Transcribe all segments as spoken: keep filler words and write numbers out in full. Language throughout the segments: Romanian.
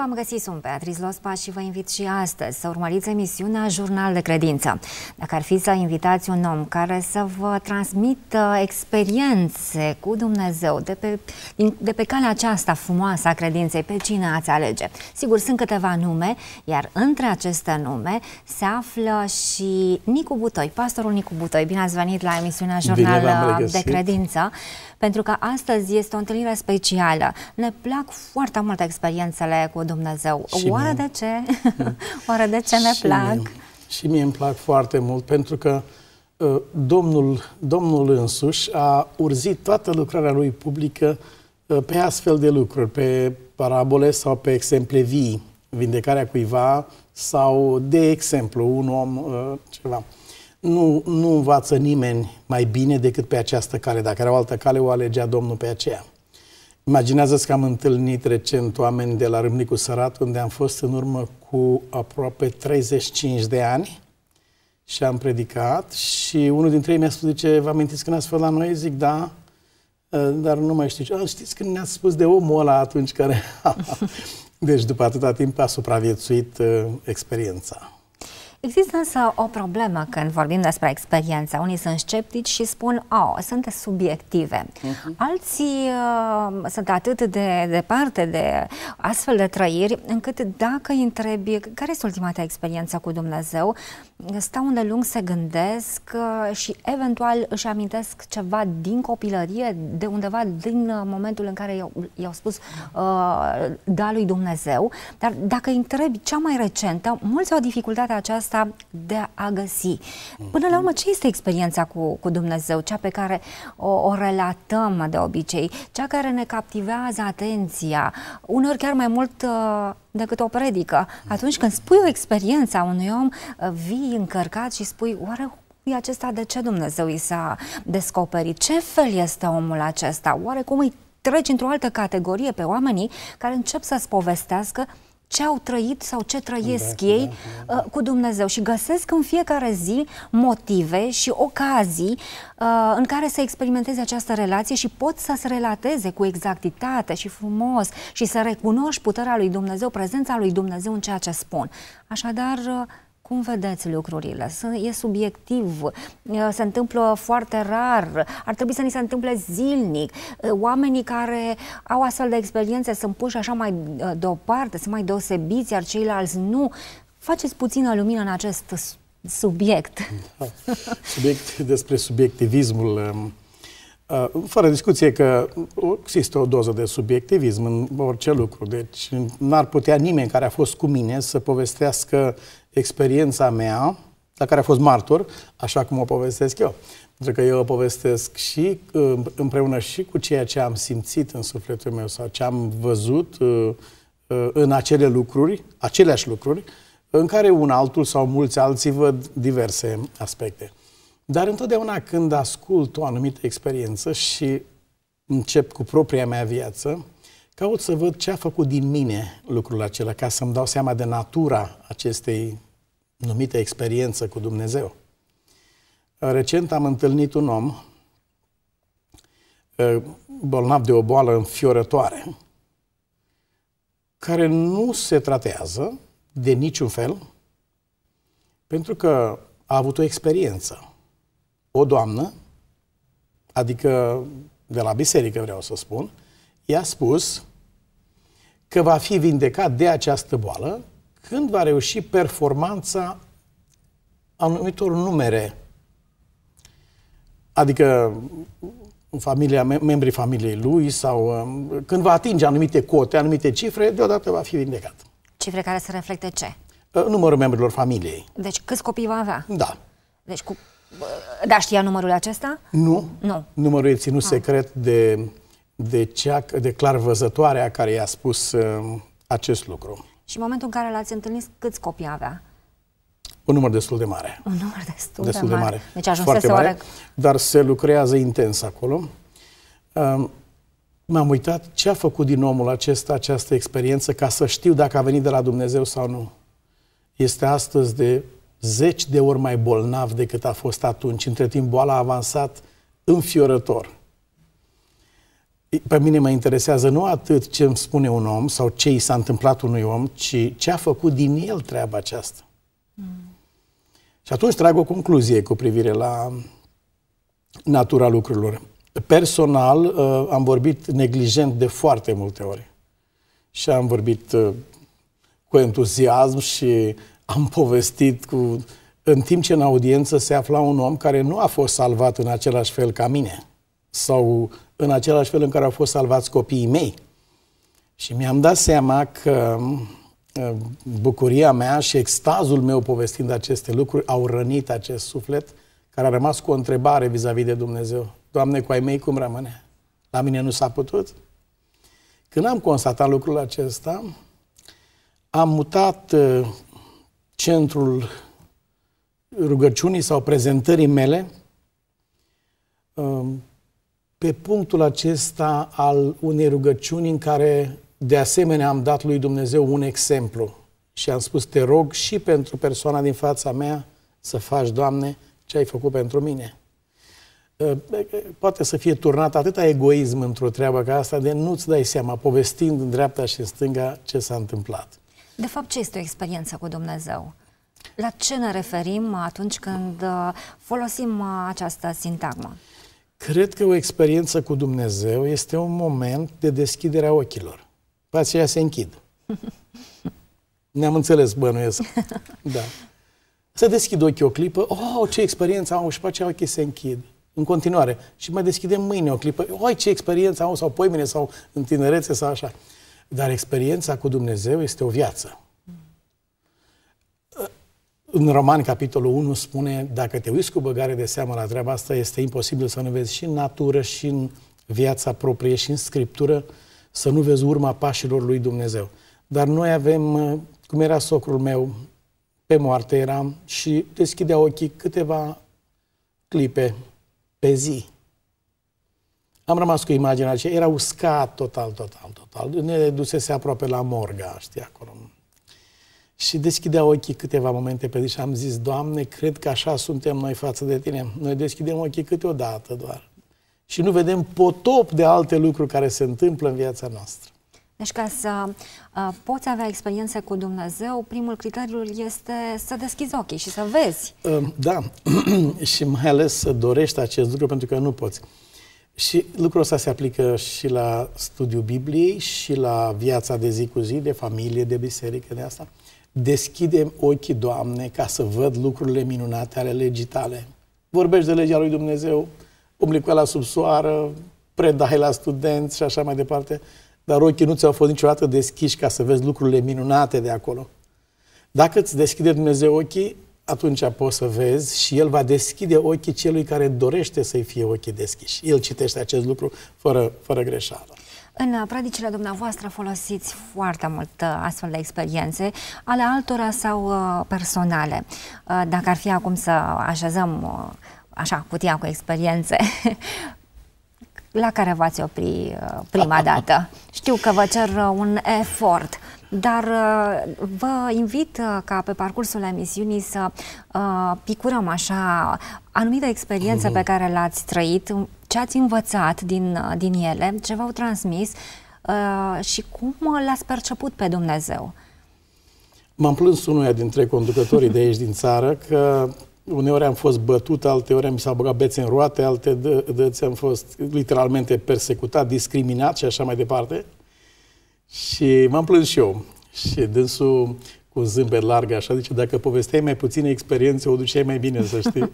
v-am găsit, sunt Beatriz Lospa și vă invit și astăzi să urmăriți emisiunea Jurnal de Credință. Dacă ar fi să invitați un om care să vă transmită experiențe cu Dumnezeu de pe, de pe calea aceasta frumoasă a credinței, pe cine ați alege? Sigur, sunt câteva nume, iar între aceste nume se află și Nicu Butoi, pastorul Nicu Butoi. Bine ați venit la emisiunea Jurnal de Credință, pentru că astăzi este o întâlnire specială. Ne plac foarte multe experiențele cu Dumnezeu. Și Oare mie. de ce? Oare de ce ne și plac? Mie. Și mie îmi plac foarte mult, pentru că uh, Domnul, Domnul însuși a urzit toată lucrarea lui publică uh, pe astfel de lucruri, pe parabole sau pe exemple vii, vindecarea cuiva sau, de exemplu, un om, uh, ceva. Nu, nu învață nimeni mai bine decât pe această cale. Dacă era o altă cale, o alegea Domnul pe aceea. Imaginează-ți că am întâlnit recent oameni de la Râmnicu Sărat, unde am fost în urmă cu aproape treizeci și cinci de ani și am predicat și unul dintre ei mi-a spus, zice, vă amintiți când ați fost la noi? Zic, da, dar nu mai știu. Ah, știți când ne-ați spus de omul ăla atunci care... Deci după atâta timp a supraviețuit uh, experiența. Există însă o problemă când vorbim despre experiența. Unii sunt sceptici și spun, oh, sunt subiective. Uh-huh. Alții uh, sunt atât de departe de astfel de trăiri, încât dacă îi întrebi care este ultima ta experiență cu Dumnezeu, stau îndelung, se gândesc uh, și eventual își amintesc ceva din copilărie, de undeva din uh, momentul în care i-au spus uh, da lui Dumnezeu. Dar dacă îi întrebi cea mai recentă, mulți au dificultatea aceasta de a găsi. Până la urmă, ce este experiența cu, cu Dumnezeu? Cea pe care o, o relatăm de obicei, cea care ne captivează atenția, uneori chiar mai mult uh, decât o predică. Atunci când spui o experiență a unui om, uh, vii încărcat și spui, oare e acesta, de ce Dumnezeu i s-a descoperit? Ce fel este omul acesta? Oare cum îi treci într-o altă categorie pe oamenii care încep să-ți povestească ce au trăit sau ce trăiesc da, ei da, da. Uh, cu Dumnezeu și găsesc în fiecare zi motive și ocazii uh, în care să experimenteze această relație și pot să se relateze cu exactitate și frumos și să recunoști puterea lui Dumnezeu, prezența lui Dumnezeu în ceea ce spun. Așadar, uh, cum vedeți lucrurile? E subiectiv, se întâmplă foarte rar, ar trebui să ni se întâmple zilnic. Oamenii care au astfel de experiențe sunt puși așa mai deoparte, sunt mai deosebiți, iar ceilalți nu. Faceți puțină lumină în acest subiect. Da. Subiect despre subiectivismul. Fără discuție că există o doză de subiectivism în orice lucru. Deci n-ar putea nimeni care a fost cu mine să povestească experiența mea, la care a fost martor, așa cum o povestesc eu. Pentru că eu o povestesc și împreună și cu ceea ce am simțit în sufletul meu sau ce am văzut în acele lucruri, aceleași lucruri, în care un altul sau mulți alții văd diverse aspecte. Dar întotdeauna când ascult o anumită experiență și încep cu propria mea viață, caut să văd ce a făcut din mine lucrul acela, ca să-mi dau seama de natura acestei numite experiență cu Dumnezeu. Recent am întâlnit un om bolnav de o boală înfiorătoare, care nu se tratează de niciun fel, pentru că a avut o experiență. O doamnă, adică de la biserică vreau să spun, i-a spus că va fi vindecat de această boală când va reuși performanța anumitor numere. Adică familia, membrii familiei lui sau când va atinge anumite cote, anumite cifre, deodată va fi vindecat. Cifre care să reflecte ce? Numărul membrilor familiei. Deci câți copii va avea? Da. Deci cu... Da, știa numărul acesta? Nu. Nu. Numărul e ținut ah. secret de, de, cea, de clarvăzătoarea care i-a spus uh, acest lucru. Și în momentul în care l-ați întâlnit, câți copii avea? Un număr destul de mare. Un număr destul, destul de, de mare. mare. Deci ajunsese mare, oare... Dar se lucrează intens acolo. Uh, M-am uitat ce a făcut din omul acesta această experiență ca să știu dacă a venit de la Dumnezeu sau nu. Este astăzi de zeci de ori mai bolnav decât a fost atunci. Între timp, boala a avansat înfiorător. Pe mine mă interesează nu atât ce îmi spune un om sau ce i s-a întâmplat unui om, ci ce a făcut din el treaba aceasta. Mm. Și atunci trag o concluzie cu privire la natura lucrurilor. Personal, uh, am vorbit neglijent de foarte multe ori. Și am vorbit uh, cu entuziasm și am povestit cu... În timp ce în audiență se afla un om care nu a fost salvat în același fel ca mine. Sau în același fel în care au fost salvați copiii mei. Și mi-am dat seama că uh, bucuria mea și extazul meu povestind aceste lucruri au rănit acest suflet, care a rămas cu o întrebare vis-a-vis de Dumnezeu. Doamne, cu ai mei cum rămâne? La mine nu s-a putut? Când am constatat lucrul acesta, am mutat uh, centrul rugăciunii sau prezentării mele uh, pe punctul acesta al unei rugăciuni în care de asemenea am dat lui Dumnezeu un exemplu. Și am spus, te rog și pentru persoana din fața mea să faci, Doamne, ce ai făcut pentru mine. Poate să fie turnat atâta egoism într-o treabă ca asta de nu-ți dai seama, povestind în dreapta și în stânga, ce s-a întâmplat. De fapt, ce este o experiență cu Dumnezeu? La ce ne referim atunci când folosim această sintagmă? Cred că o experiență cu Dumnezeu este un moment de deschidere a ochilor. Pe aceea se închid. Ne-am înțeles, bănuiesc. Da. Să deschid ochii o clipă, oh, ce experiență am, și pe aceea ochii se închid. În continuare. Și mai deschidem mâine o clipă, oi, ce experiență am, sau poimine, sau în tinerețe, sau așa. Dar experiența cu Dumnezeu este o viață. În Romani, capitolul unu, spune, dacă te uiți cu băgare de seamă la treaba asta, este imposibil să nu vezi și în natură, și în viața proprie, și în Scriptură, să nu vezi urma pașilor lui Dumnezeu. Dar noi avem, cum era socrul meu, pe moarte eram și deschidea ochii câteva clipe pe zi. Am rămas cu imaginea aceea, era uscat total, total, total. Ne dusese aproape la morga, știi, acolo. Și deschidea ochii câteva momente pe zi și am zis, Doamne, cred că așa suntem noi față de Tine. Noi deschidem ochii câteodată doar. Și nu vedem potop de alte lucruri care se întâmplă în viața noastră. Deci ca să uh, poți avea experiențe cu Dumnezeu, primul criteriu este să deschizi ochii și să vezi. Uh, da, și mai ales să dorești acest lucru, pentru că nu poți. Și lucrul ăsta se aplică și la studiul Bibliei, și la viața de zi cu zi, de familie, de biserică, de asta. Deschide ochii, Doamne, ca să văd lucrurile minunate ale legii Tale. Vorbești de legea lui Dumnezeu, umbli cu ea la subsoară, predai la studenți și așa mai departe, dar ochii nu ți-au fost niciodată deschiși ca să vezi lucrurile minunate de acolo. Dacă îți deschide Dumnezeu ochii, atunci poți să vezi și El va deschide ochii celui care dorește să-i fie ochii deschiși. El citește acest lucru fără, fără greșeală. În predicile dumneavoastră folosiți foarte mult astfel de experiențe, ale altora sau personale. Dacă ar fi acum să așezăm așa cutia cu experiențe, la care v-ați opri prima dată? Știu că vă cer un efort, dar vă invit ca pe parcursul emisiunii să picurăm așa anumite experiențe pe care le-ați trăit, ce ați învățat din, din ele, ce v-au transmis și cum l-ați perceput pe Dumnezeu. M-am plâns unuia dintre conducătorii de aici din țară că uneori am fost bătut, alteori mi s-au băgat bețe în roate, alte dăți am fost literalmente persecutat, discriminat și așa mai departe. Și m-am plâns și eu. Și dânsul, cu un zâmbet larg așa, zice, dacă povesteai mai puține experiențe, o duceai mai bine, să știi.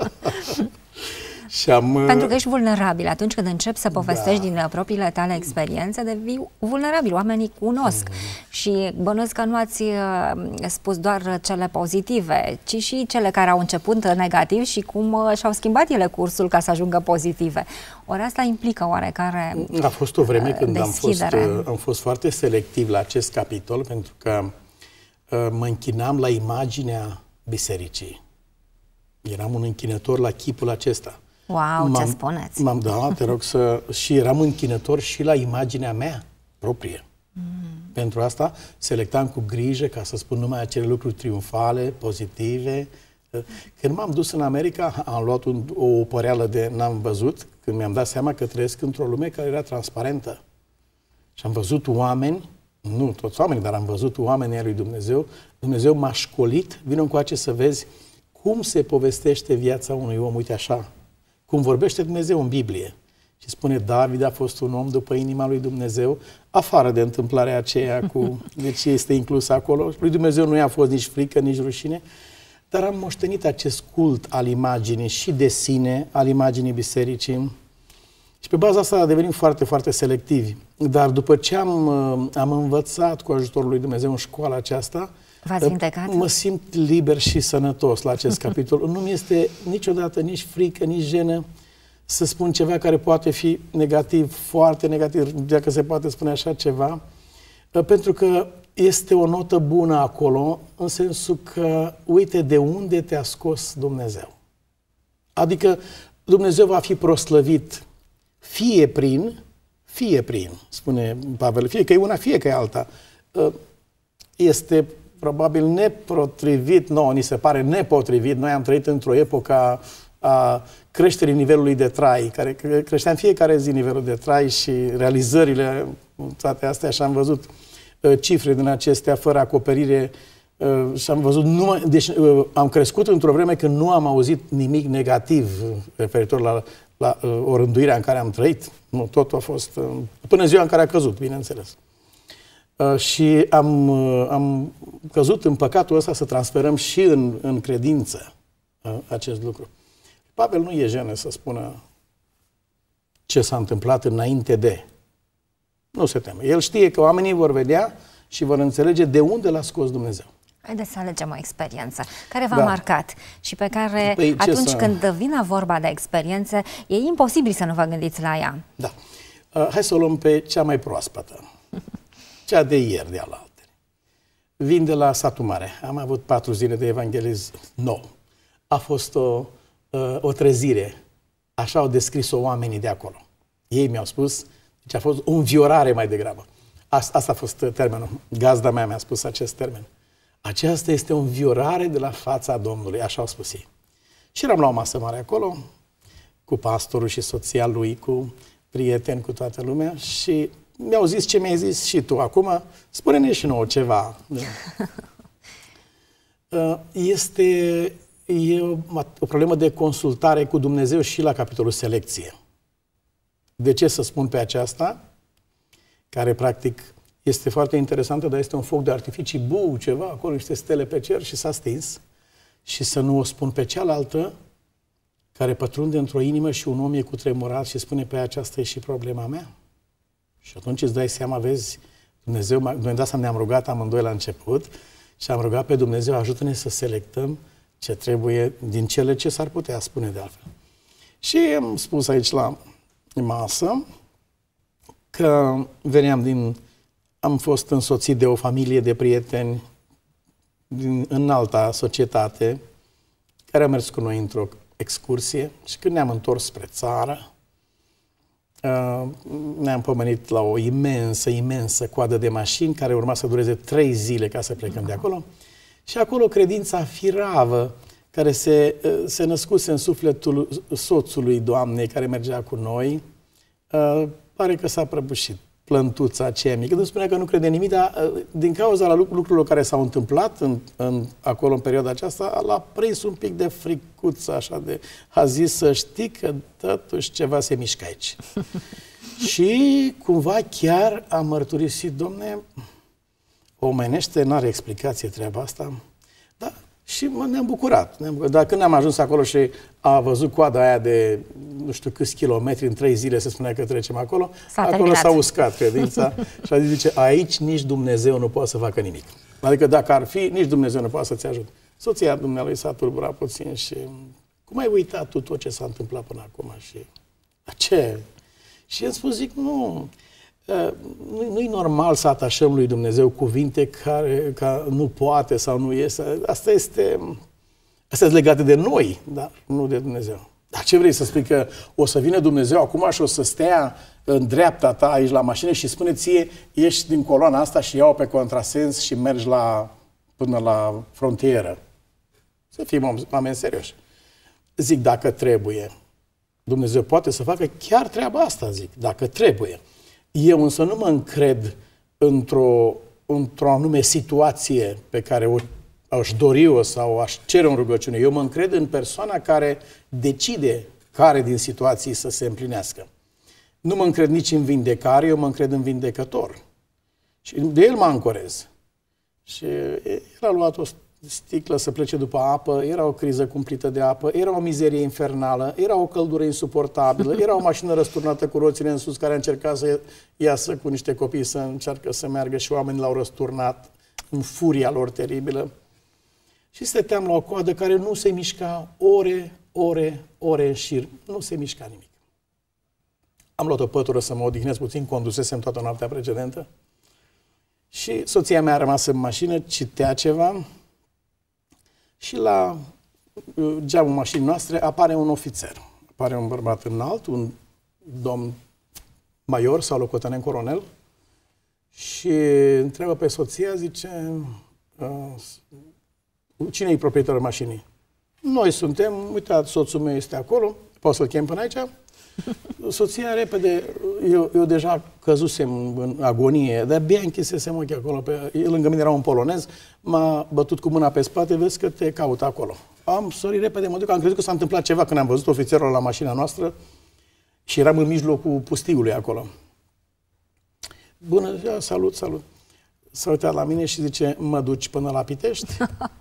Și am, Pentru că ești vulnerabil. Atunci când începi să povestești da. din propriile tale experiențe, devii vulnerabil. Oamenii cunosc. Mm. Și bănuiesc că nu ați spus doar cele pozitive, ci și cele care au început negativ și cum și-au schimbat ele cursul ca să ajungă pozitive. Ori asta implică oarecare A fost o vreme când am fost, am fost foarte selectiv la acest capitol, pentru că uh, mă închinam la imaginea bisericii. Eram un închinător la chipul acesta. Wow, ce spuneți? M-am dat, te rog să... Și eram închinător și la imaginea mea proprie. Mm. Pentru asta selectam cu grijă, ca să spun numai acele lucruri triumfale, pozitive, Când m-am dus în America, am luat un, o păreală de n-am văzut, când mi-am dat seama că trăiesc într-o lume care era transparentă. Și am văzut oameni, nu toți oamenii, dar am văzut oamenii ai lui Dumnezeu. Dumnezeu m-a școlit, vină încoace să vezi cum se povestește viața unui om, uite așa, cum vorbește Dumnezeu în Biblie. Și spune, David a fost un om după inima lui Dumnezeu, afară de întâmplarea aceea cu, deci este inclus acolo. Lui Dumnezeu nu i-a fost nici frică, nici rușine, dar am moștenit acest cult al imaginii și de sine, al imaginii bisericii. Și pe baza asta a devenit foarte, foarte selectivi. Dar după ce am, am învățat cu ajutorul lui Dumnezeu în școala aceasta, V-ați vindecat? Mă simt liber și sănătos la acest capitol. Nu mi este niciodată nici frică, nici jenă să spun ceva care poate fi negativ, foarte negativ, dacă se poate spune așa ceva, pentru că este o notă bună acolo, în sensul că uite de unde te-a scos Dumnezeu. Adică Dumnezeu va fi proslăvit fie prin, fie prin, spune Pavel, fie că e una, fie că e alta. Este probabil nepotrivit, nouă ni se pare nepotrivit, noi am trăit într-o epocă a creșterii nivelului de trai, care creștea în fiecare zi nivelul de trai și realizările, toate astea, și am văzut uh, cifre din acestea fără acoperire uh, și am văzut, numai, deci uh, am crescut într-o vreme când nu am auzit nimic negativ referitor la, la uh, o rânduire în care am trăit. Nu, totul a fost, uh, până ziua în care a căzut, bineînțeles. Uh, și am, uh, am căzut în păcatul ăsta să transferăm și în, în credință uh, acest lucru. Pavel nu e jenă să spună ce s-a întâmplat înainte de. Nu se teme. El știe că oamenii vor vedea și vor înțelege de unde l-a scos Dumnezeu. Haideți să alegem o experiență care v-a da. marcat și pe care păi, atunci să... când vine vorba de experiențe, e imposibil să nu vă gândiți la ea. Da. Uh, hai să o luăm pe cea mai proaspătă. Cea de ieri, de alaltă. Vin de la satul mare. Am avut patru zile de evanghelism nou. A fost o, uh, o trezire. Așa au descris-o oamenii de acolo. Ei mi-au spus, deci a fost o înviorare mai degrabă. Asta, asta a fost termenul. Gazda mea mi-a spus acest termen. Aceasta este o înviorare de la fața Domnului, așa au spus ei. Și eram la o masă mare acolo, cu pastorul și soția lui, cu prieteni, cu toată lumea și mi-au zis ce mi-ai zis și tu acum, spune-ne și nouă ceva. Este e o, o problemă de consultare cu Dumnezeu și la capitolul selecție. De ce să spun pe aceasta? Care practic este foarte interesantă, dar este un foc de artificii, bu, ceva, acolo niște stele pe cer și s-a stins. Și să nu o spun pe cealaltă, care pătrunde într-o inimă și un om e cutremurat și spune pe aceasta e și problema mea. Și atunci îți dai seama, vezi, Dumnezeu, noi de asta ne-am rugat amândoi la început și am rugat pe Dumnezeu, ajută-ne să selectăm ce trebuie din cele ce s-ar putea spune de altfel. Și am spus aici la masă că veneam din... Am fost însoțit de o familie de prieteni din înalta societate care au mers cu noi într-o excursie și când ne-am întors spre țară, ne-am pomenit la o imensă, imensă coadă de mașini care urma să dureze trei zile ca să plecăm de acolo. Și acolo credința firavă care se, se născuse în sufletul soțului Doamnei care mergea cu noi, pare că s-a prăbușit. Plântuța aceea mică. Nu spunea că nu crede nimic, dar din cauza la lucrurilor care s-au întâmplat în, în, acolo în perioada aceasta, l-a prins un pic de fricuță, așa de... A zis să știi că totuși ceva se mișcă aici. Și cumva chiar a mărturisit, domne, omenește, n-are explicație treaba asta, da? Și ne-am bucurat. Ne bucurat. Dar când am ajuns acolo și a văzut coada aia de nu știu câți kilometri în trei zile, se spunea că trecem acolo, acolo s-a uscat credința și a zis, zice, aici nici Dumnezeu nu poate să facă nimic. Adică dacă ar fi, nici Dumnezeu nu poate să-ți ajute. Soția dumnealui s-a tulburat puțin și cum ai uitat tu tot ce s-a întâmplat până acum? Și ce? Și îmi spus, zic, nu... Nu-i normal să atașăm lui Dumnezeu cuvinte care, care nu poate sau nu iese. Asta este, asta este legate de noi, dar nu de Dumnezeu. Dar ce vrei să spui, că o să vină Dumnezeu acum și o să stea în dreapta ta aici la mașină și spune ție, ieși din coloana asta și ia-o pe contrasens și mergi la, până la frontieră. Să fim oameni serioși. Zic, dacă trebuie, Dumnezeu poate să facă chiar treaba asta, zic, dacă trebuie. Eu însă nu mă încred într-o într-o anume situație pe care o aș dori-o sau aș cere în rugăciune. Eu mă încred în persoana care decide care din situații să se împlinească. Nu mă încred nici în vindecare, eu mă încred în vindecător. Și de el mă ancorez. Și el a luat o sticlă să plece după apă, era o criză cumplită de apă, era o mizerie infernală, era o căldură insuportabilă, era o mașină răsturnată cu roțile în sus care a încercat să iasă cu niște copii să încearcă să meargă și oamenii l-au răsturnat în furia lor teribilă. Și stăteam la o coadă care nu se mișca ore, ore, ore în șir. Nu se mișca nimic. Am luat o pătură să mă odihnesc puțin, condusesem toată noaptea precedentă. Și soția mea a rămas în mașină, citea ceva și la geamul mașinii noastre apare un ofițer. Apare un bărbat înalt, un domn major sau locotenent coronel și întreabă pe soția, zice, cine e proprietarul mașinii? Noi suntem, uitați, soțul meu este acolo, poți să-l chem până aici? Soția repede, eu, eu deja căzusem în agonie, de-abia închisesem ochii acolo. Pe, lângă mine era un polonez, m-a bătut cu mâna pe spate, vezi că te caut acolo. Am sărit repede, mă duc, am crezut că s-a întâmplat ceva când am văzut ofițerul la mașina noastră și eram în mijlocul pustiului acolo. Bună ziua, salut, salut. S-a uitat la mine și zice, mă duci până la Pitești?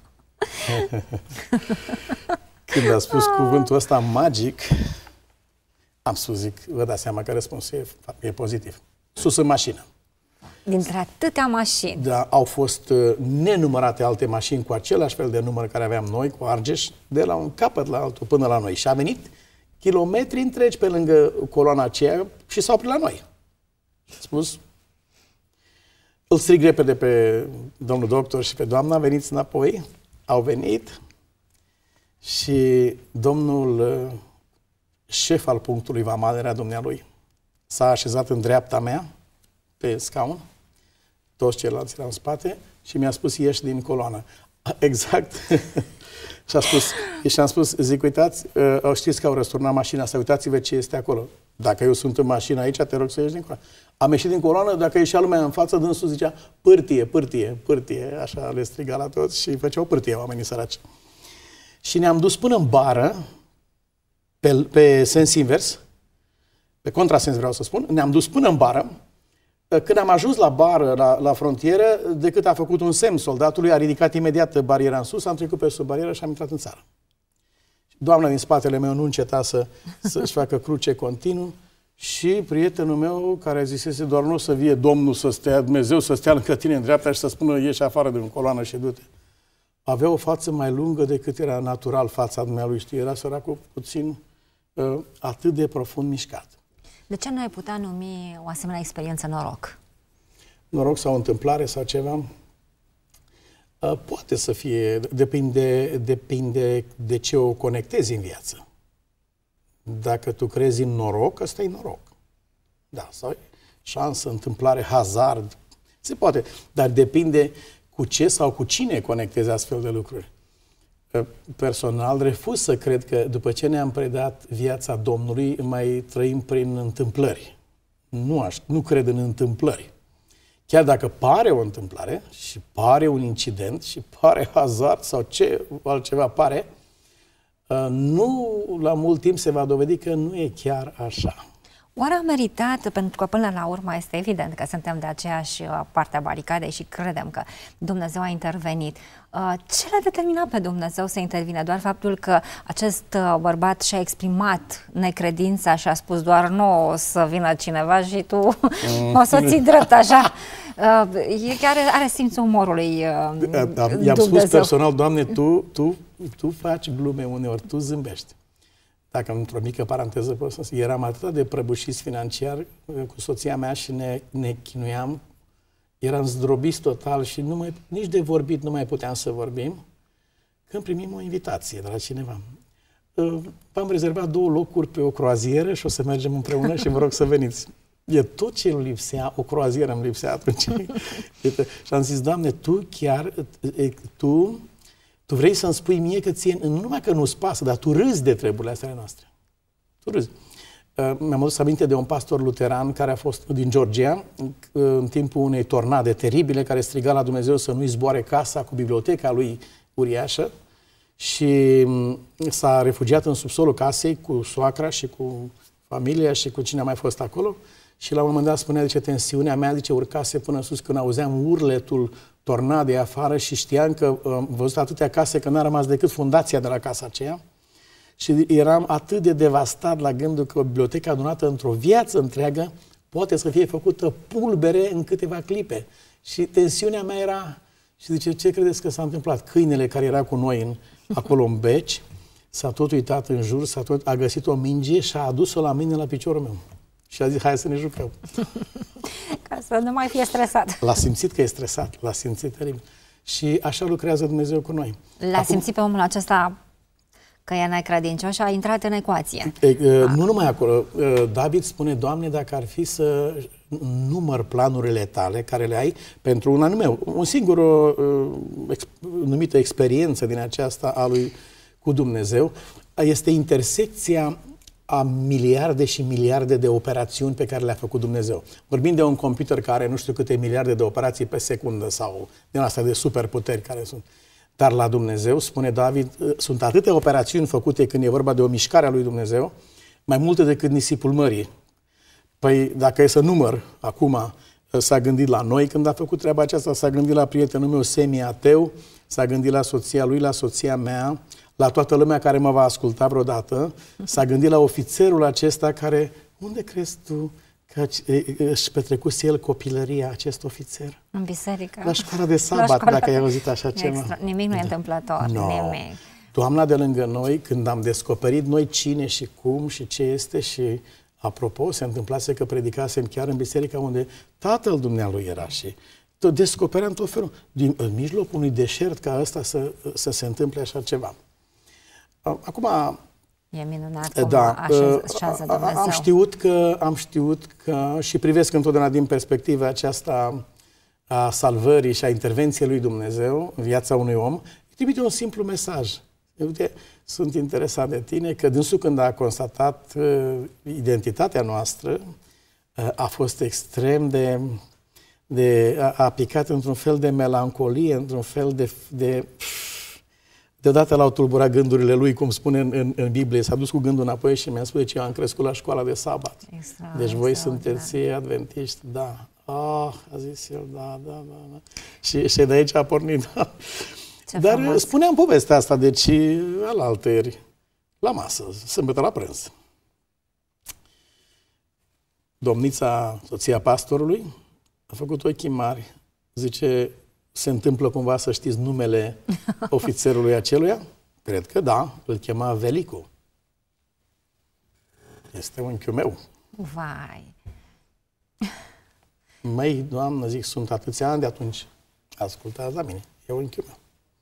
Când a spus cuvântul ăsta magic, am spus, zic, vă dați seama că răspunsul e, e pozitiv. Sus în mașină. Dintre atâtea mașini. Da, au fost uh, nenumărate alte mașini cu același fel de număr care aveam noi, cu Argeș, de la un capăt la altul până la noi. Și a venit kilometri întregi pe lângă coloana aceea și s-au oprit la noi. A spus, îl strig repede pe domnul doctor și pe doamna, veniți înapoi. Au venit și domnul uh, șef al punctului vamal era dumnealui. S-a așezat în dreapta mea, pe scaun, toți ceilalți erau în spate și mi-a spus, ieși din coloană. Exact. Și a spus, și am spus, zic, uitați, uh, știți că au răsturnat mașina asta, uitați-vă ce este acolo. Dacă eu sunt în mașină aici, te rog să ieși din coloană. Am ieșit din coloană, dacă ieșea lumea în față, dânsul zicea, pârtie, pârtie, pârtie, așa le striga la toți și făceau pârtie oamenii săraci. Și ne-am dus până în bară, pe, pe sens invers, pe contrasens vreau să spun, ne-am dus până în bară. Când am ajuns la bară, la, la frontieră, decât a făcut un semn soldatului, a ridicat imediat bariera în sus, am trecut pe sub barieră și am intrat în țară. Doamna din spatele meu nu înceta să, să-și facă cruce continuu și prietenul meu care zisese, doar nu o să vie Domnul să stea, Dumnezeu să stea lângă tine în dreapta și să spună, ieși afară din coloană și du-te. Avea o față mai lungă decât era natural fața dumnealui, știi, era săracul puțin uh, atât de profund mișcat. De ce nu ai putea numi o asemenea experiență noroc? Noroc sau întâmplare sau ceva? Poate să fie, depinde, depinde de ce o conectezi în viață. Dacă tu crezi în noroc, ăsta e noroc. Da, sau șansă, întâmplare, hazard, se poate, dar depinde cu ce sau cu cine conectezi astfel de lucruri. Personal, refuz să cred că după ce ne-am predat viața Domnului, mai trăim prin întâmplări. Nu, aș, nu cred în întâmplări. Chiar dacă pare o întâmplare și pare un incident și pare hazard sau ce altceva pare, nu la mult timp se va dovedi că nu e chiar așa. Oare a meritat, pentru că până la urmă este evident că suntem de aceeași parte a baricadei și credem că Dumnezeu a intervenit. Ce l-a determinat pe Dumnezeu să intervine? Doar faptul că acest bărbat și-a exprimat necredința și a spus doar nu o să vină cineva și tu o să ții drept așa. E chiar are simțul umorului Dumnezeu. I-am spus personal, Doamne, tu, tu, tu faci glume uneori, tu zâmbești. Dacă într-o mică paranteză pot să zic, eram atât de prăbușiți financiar cu soția mea și ne, ne chinuiam, eram zdrobiți total și nu mai, nici de vorbit nu mai puteam să vorbim, când primim o invitație de la cineva. V-am rezervat două locuri pe o croazieră și o să mergem împreună și vă rog să veniți. E tot ce îmi lipsea, o croazieră îmi lipsea atunci. Și am zis, Doamne, Tu chiar, Tu Tu vrei să-mi spui mie că ție, nu numai că nu-ți pasă, dar tu râzi de treburile astea noastre. Tu râzi. Uh, mi-am adus aminte de un pastor luteran care a fost din Georgia uh, în timpul unei tornade teribile, care striga la Dumnezeu să nu-i zboare casa cu biblioteca lui uriașă și um, s-a refugiat în subsolul casei cu soacra și cu familia și cu cine a mai fost acolo. Și la un moment dat spunea, zice, tensiunea mea, zice, urcase până sus când auzeam urletul tornadei afară și știam că am văzut atâtea case că n-a rămas decât fundația de la casa aceea. Și eram atât de devastat la gândul că o bibliotecă adunată într-o viață întreagă poate să fie făcută pulbere în câteva clipe. Și tensiunea mea era... Și zice, ce credeți că s-a întâmplat? Câinele care era cu noi în, acolo în beci s-a tot uitat în jur, s-a tot, a găsit o minge și a adus-o la mine la piciorul meu. Și a zis, hai să ne jucăm. Ca să nu mai fie stresat. L-a simțit că e stresat, l-a simțit teribil. Și așa lucrează Dumnezeu cu noi. L-a Acum... simțit pe omul acesta că e necredincios și a intrat în ecuație. E, e, nu numai acolo. David spune, Doamne, dacă ar fi să număr planurile tale care le ai pentru un anume, un singur ex, numită experiență din aceasta a lui cu Dumnezeu, este intersecția a miliarde și miliarde de operațiuni pe care le-a făcut Dumnezeu. Vorbim de un computer care are nu știu câte miliarde de operații pe secundă sau din astea de superputeri care sunt. Dar la Dumnezeu, spune David, sunt atâtea operațiuni făcute când e vorba de o mișcare a lui Dumnezeu, mai multe decât nisipul mării. Păi dacă e să număr, acum s-a gândit la noi când a făcut treaba aceasta, s-a gândit la prietenul meu semi-ateu, s-a gândit la soția lui, la soția mea, la toată lumea care mă va asculta vreodată, s-a gândit la ofițerul acesta care, unde crezi tu că își petrecuse el copilăria, acest ofițer? În biserică. La școala de sabat, școala... dacă ai auzit așa ceva. Extra. Nimic nu e întâmplător. No. Nimic. Doamna de lângă noi, când am descoperit noi cine și cum și ce este și, apropo, se întâmplase că predicasem chiar în biserica unde tatăl dumnealui era și tot descopeream tot felul. Din, în mijlocul unui deșert ca ăsta să, să se întâmple așa ceva. Acum... E minunat cum da, așează Dumnezeu. Am știut, că, am știut că și privesc întotdeauna din perspectiva aceasta a salvării și a intervenției lui Dumnezeu în viața unui om, îi trimite un simplu mesaj. Uite, sunt interesat de tine, că dânsul când a constatat uh, identitatea noastră, uh, a fost extrem de... de a, a picat într-un fel de melancolie, într-un fel de... de Deodată l-au tulburat gândurile lui, cum spune în, în, în Biblie, s-a dus cu gândul înapoi și mi-a spus că eu am crescut la școala de sabat. Extra, deci voi sunteți adventiști, da. Ah, a zis el, da, da, da. da. Și, și de aici a pornit. Da. Dar frumos. Spuneam povestea asta, deci alaltăieri, la masă, sâmbătă la prânz. Domnița, soția pastorului, a făcut ochii mari. Zice, se întâmplă cumva să știți numele ofițerului aceluia? Cred că da, îl chema Velicu. Este unchiul meu. Vai! Măi, doamnă, zic, sunt atâția ani de atunci. Ascultați la mine, e unchiul meu.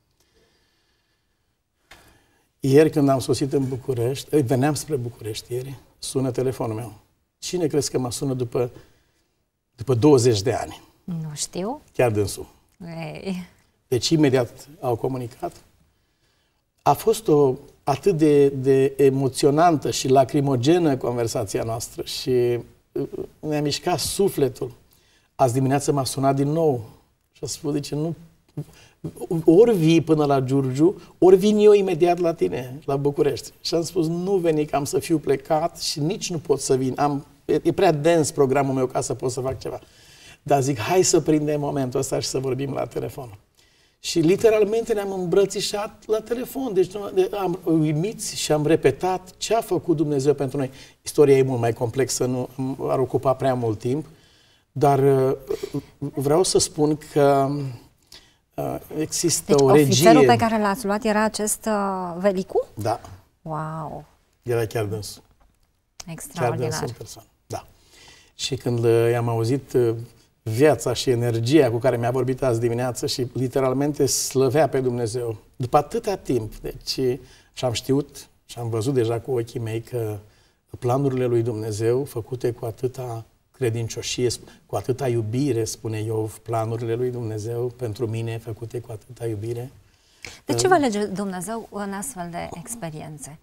Ieri când am sosit în București, veneam spre București ieri, sună telefonul meu. Cine crezi că mă sună după, după douăzeci de ani? Nu știu. Chiar dânsul. Ei. Deci imediat au comunicat. A fost o atât de, de emoționantă și lacrimogenă conversația noastră și ne-a mișcat sufletul. Azi dimineață m-a sunat din nou și a spus, zice, nu, ori vii până la Giurgiu, ori vin eu imediat la tine, la București. Și am spus, nu veni, că am să fiu plecat și nici nu pot să vin. Am, e prea dens programul meu ca să pot să fac ceva. Dar zic, hai să prindem momentul ăsta și să vorbim la telefon. Și literalmente ne-am îmbrățișat la telefon. Deci am uimit și am repetat ce a făcut Dumnezeu pentru noi. Istoria e mult mai complexă, nu ar ocupa prea mult timp. Dar vreau să spun că există deci, o regie... ofițerul pe care l-ați luat era acest uh, Velicu? Da. Wow! Era chiar dânsul. Extraordinar. Chiar dânsul în persoană. Da. Și când i-am auzit viața și energia cu care mi-a vorbit azi dimineață și literalmente slăvea pe Dumnezeu. După atâta timp, deci și-am știut și am văzut deja cu ochii mei că planurile lui Dumnezeu, făcute cu atâta credincioșie, cu atâta iubire, spune Iov, planurile lui Dumnezeu pentru mine, făcute cu atâta iubire, De ce vă alege Dumnezeu în astfel de experiențe?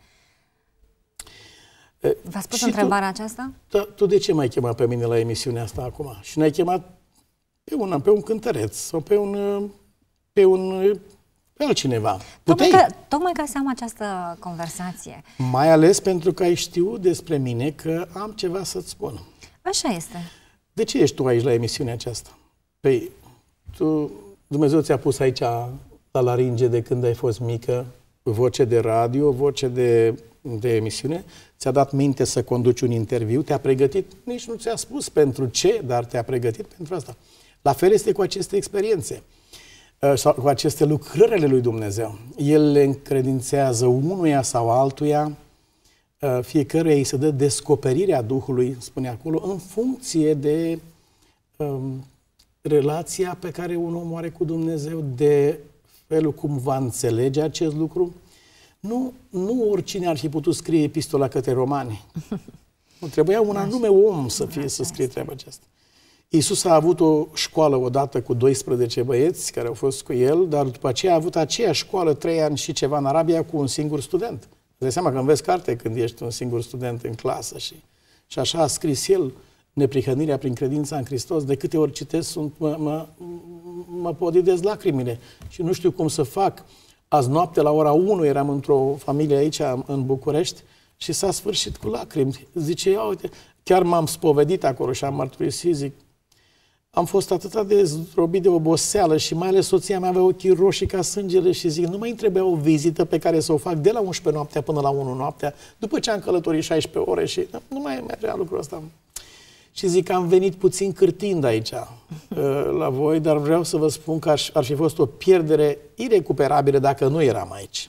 V-a spus întrebarea tu, aceasta? Da, tu de ce m-ai chemat pe mine la emisiunea asta acum? Și ne-ai chemat pe un, pe un cântăreț sau pe un, pe un pe altcineva. Tocmai ca, tocmai ca să am această conversație. Mai ales pentru că ai știut despre mine că am ceva să-ți spun. Așa este. De ce ești tu aici la emisiunea aceasta? Păi, tu, Dumnezeu ți-a pus aici la laringe de când ai fost mică, voce de radio, voce de, de emisiune, ți-a dat minte să conduci un interviu, te-a pregătit, nici nu ți-a spus pentru ce, dar te-a pregătit pentru asta. La fel este cu aceste experiențe, sau cu aceste lucrări ale lui Dumnezeu. El le încredințează unuia sau altuia, fiecăruia îi se dă descoperirea Duhului, spune acolo, în funcție de um, relația pe care un om o are cu Dumnezeu, de felul cum va înțelege acest lucru. Nu, nu oricine ar fi putut scrie epistola către romani. Nu trebuia un anume om să fie să scrie treaba aceasta. Iisus a avut o școală odată cu doisprezece băieți care au fost cu el, dar după aceea a avut aceeași școală trei ani și ceva în Arabia cu un singur student. Îți dai seama că înveți carte când ești un singur student în clasă și, și așa a scris el neprihănirea prin credința în Hristos. De câte ori citesc, sunt, mă, mă, mă podidez lacrimile și nu știu cum să fac. Azi noapte, la ora unu, eram într-o familie aici, în București, și s-a sfârșit cu lacrimi. Zice, ia uite, chiar m-am spovedit acolo și am mărturisit, zic, am fost atât de zdrobit de oboseală și mai ales soția mea avea ochii roșii ca sângele și zic, nu mai trebuia o vizită pe care să o fac de la unsprezece noaptea până la unu noaptea, după ce am călătorit șaisprezece ore și nu mai mergea lucrul ăsta. Și zic, am venit puțin cârtind aici la voi, dar vreau să vă spun că ar fi fost o pierdere irecuperabilă dacă nu eram aici.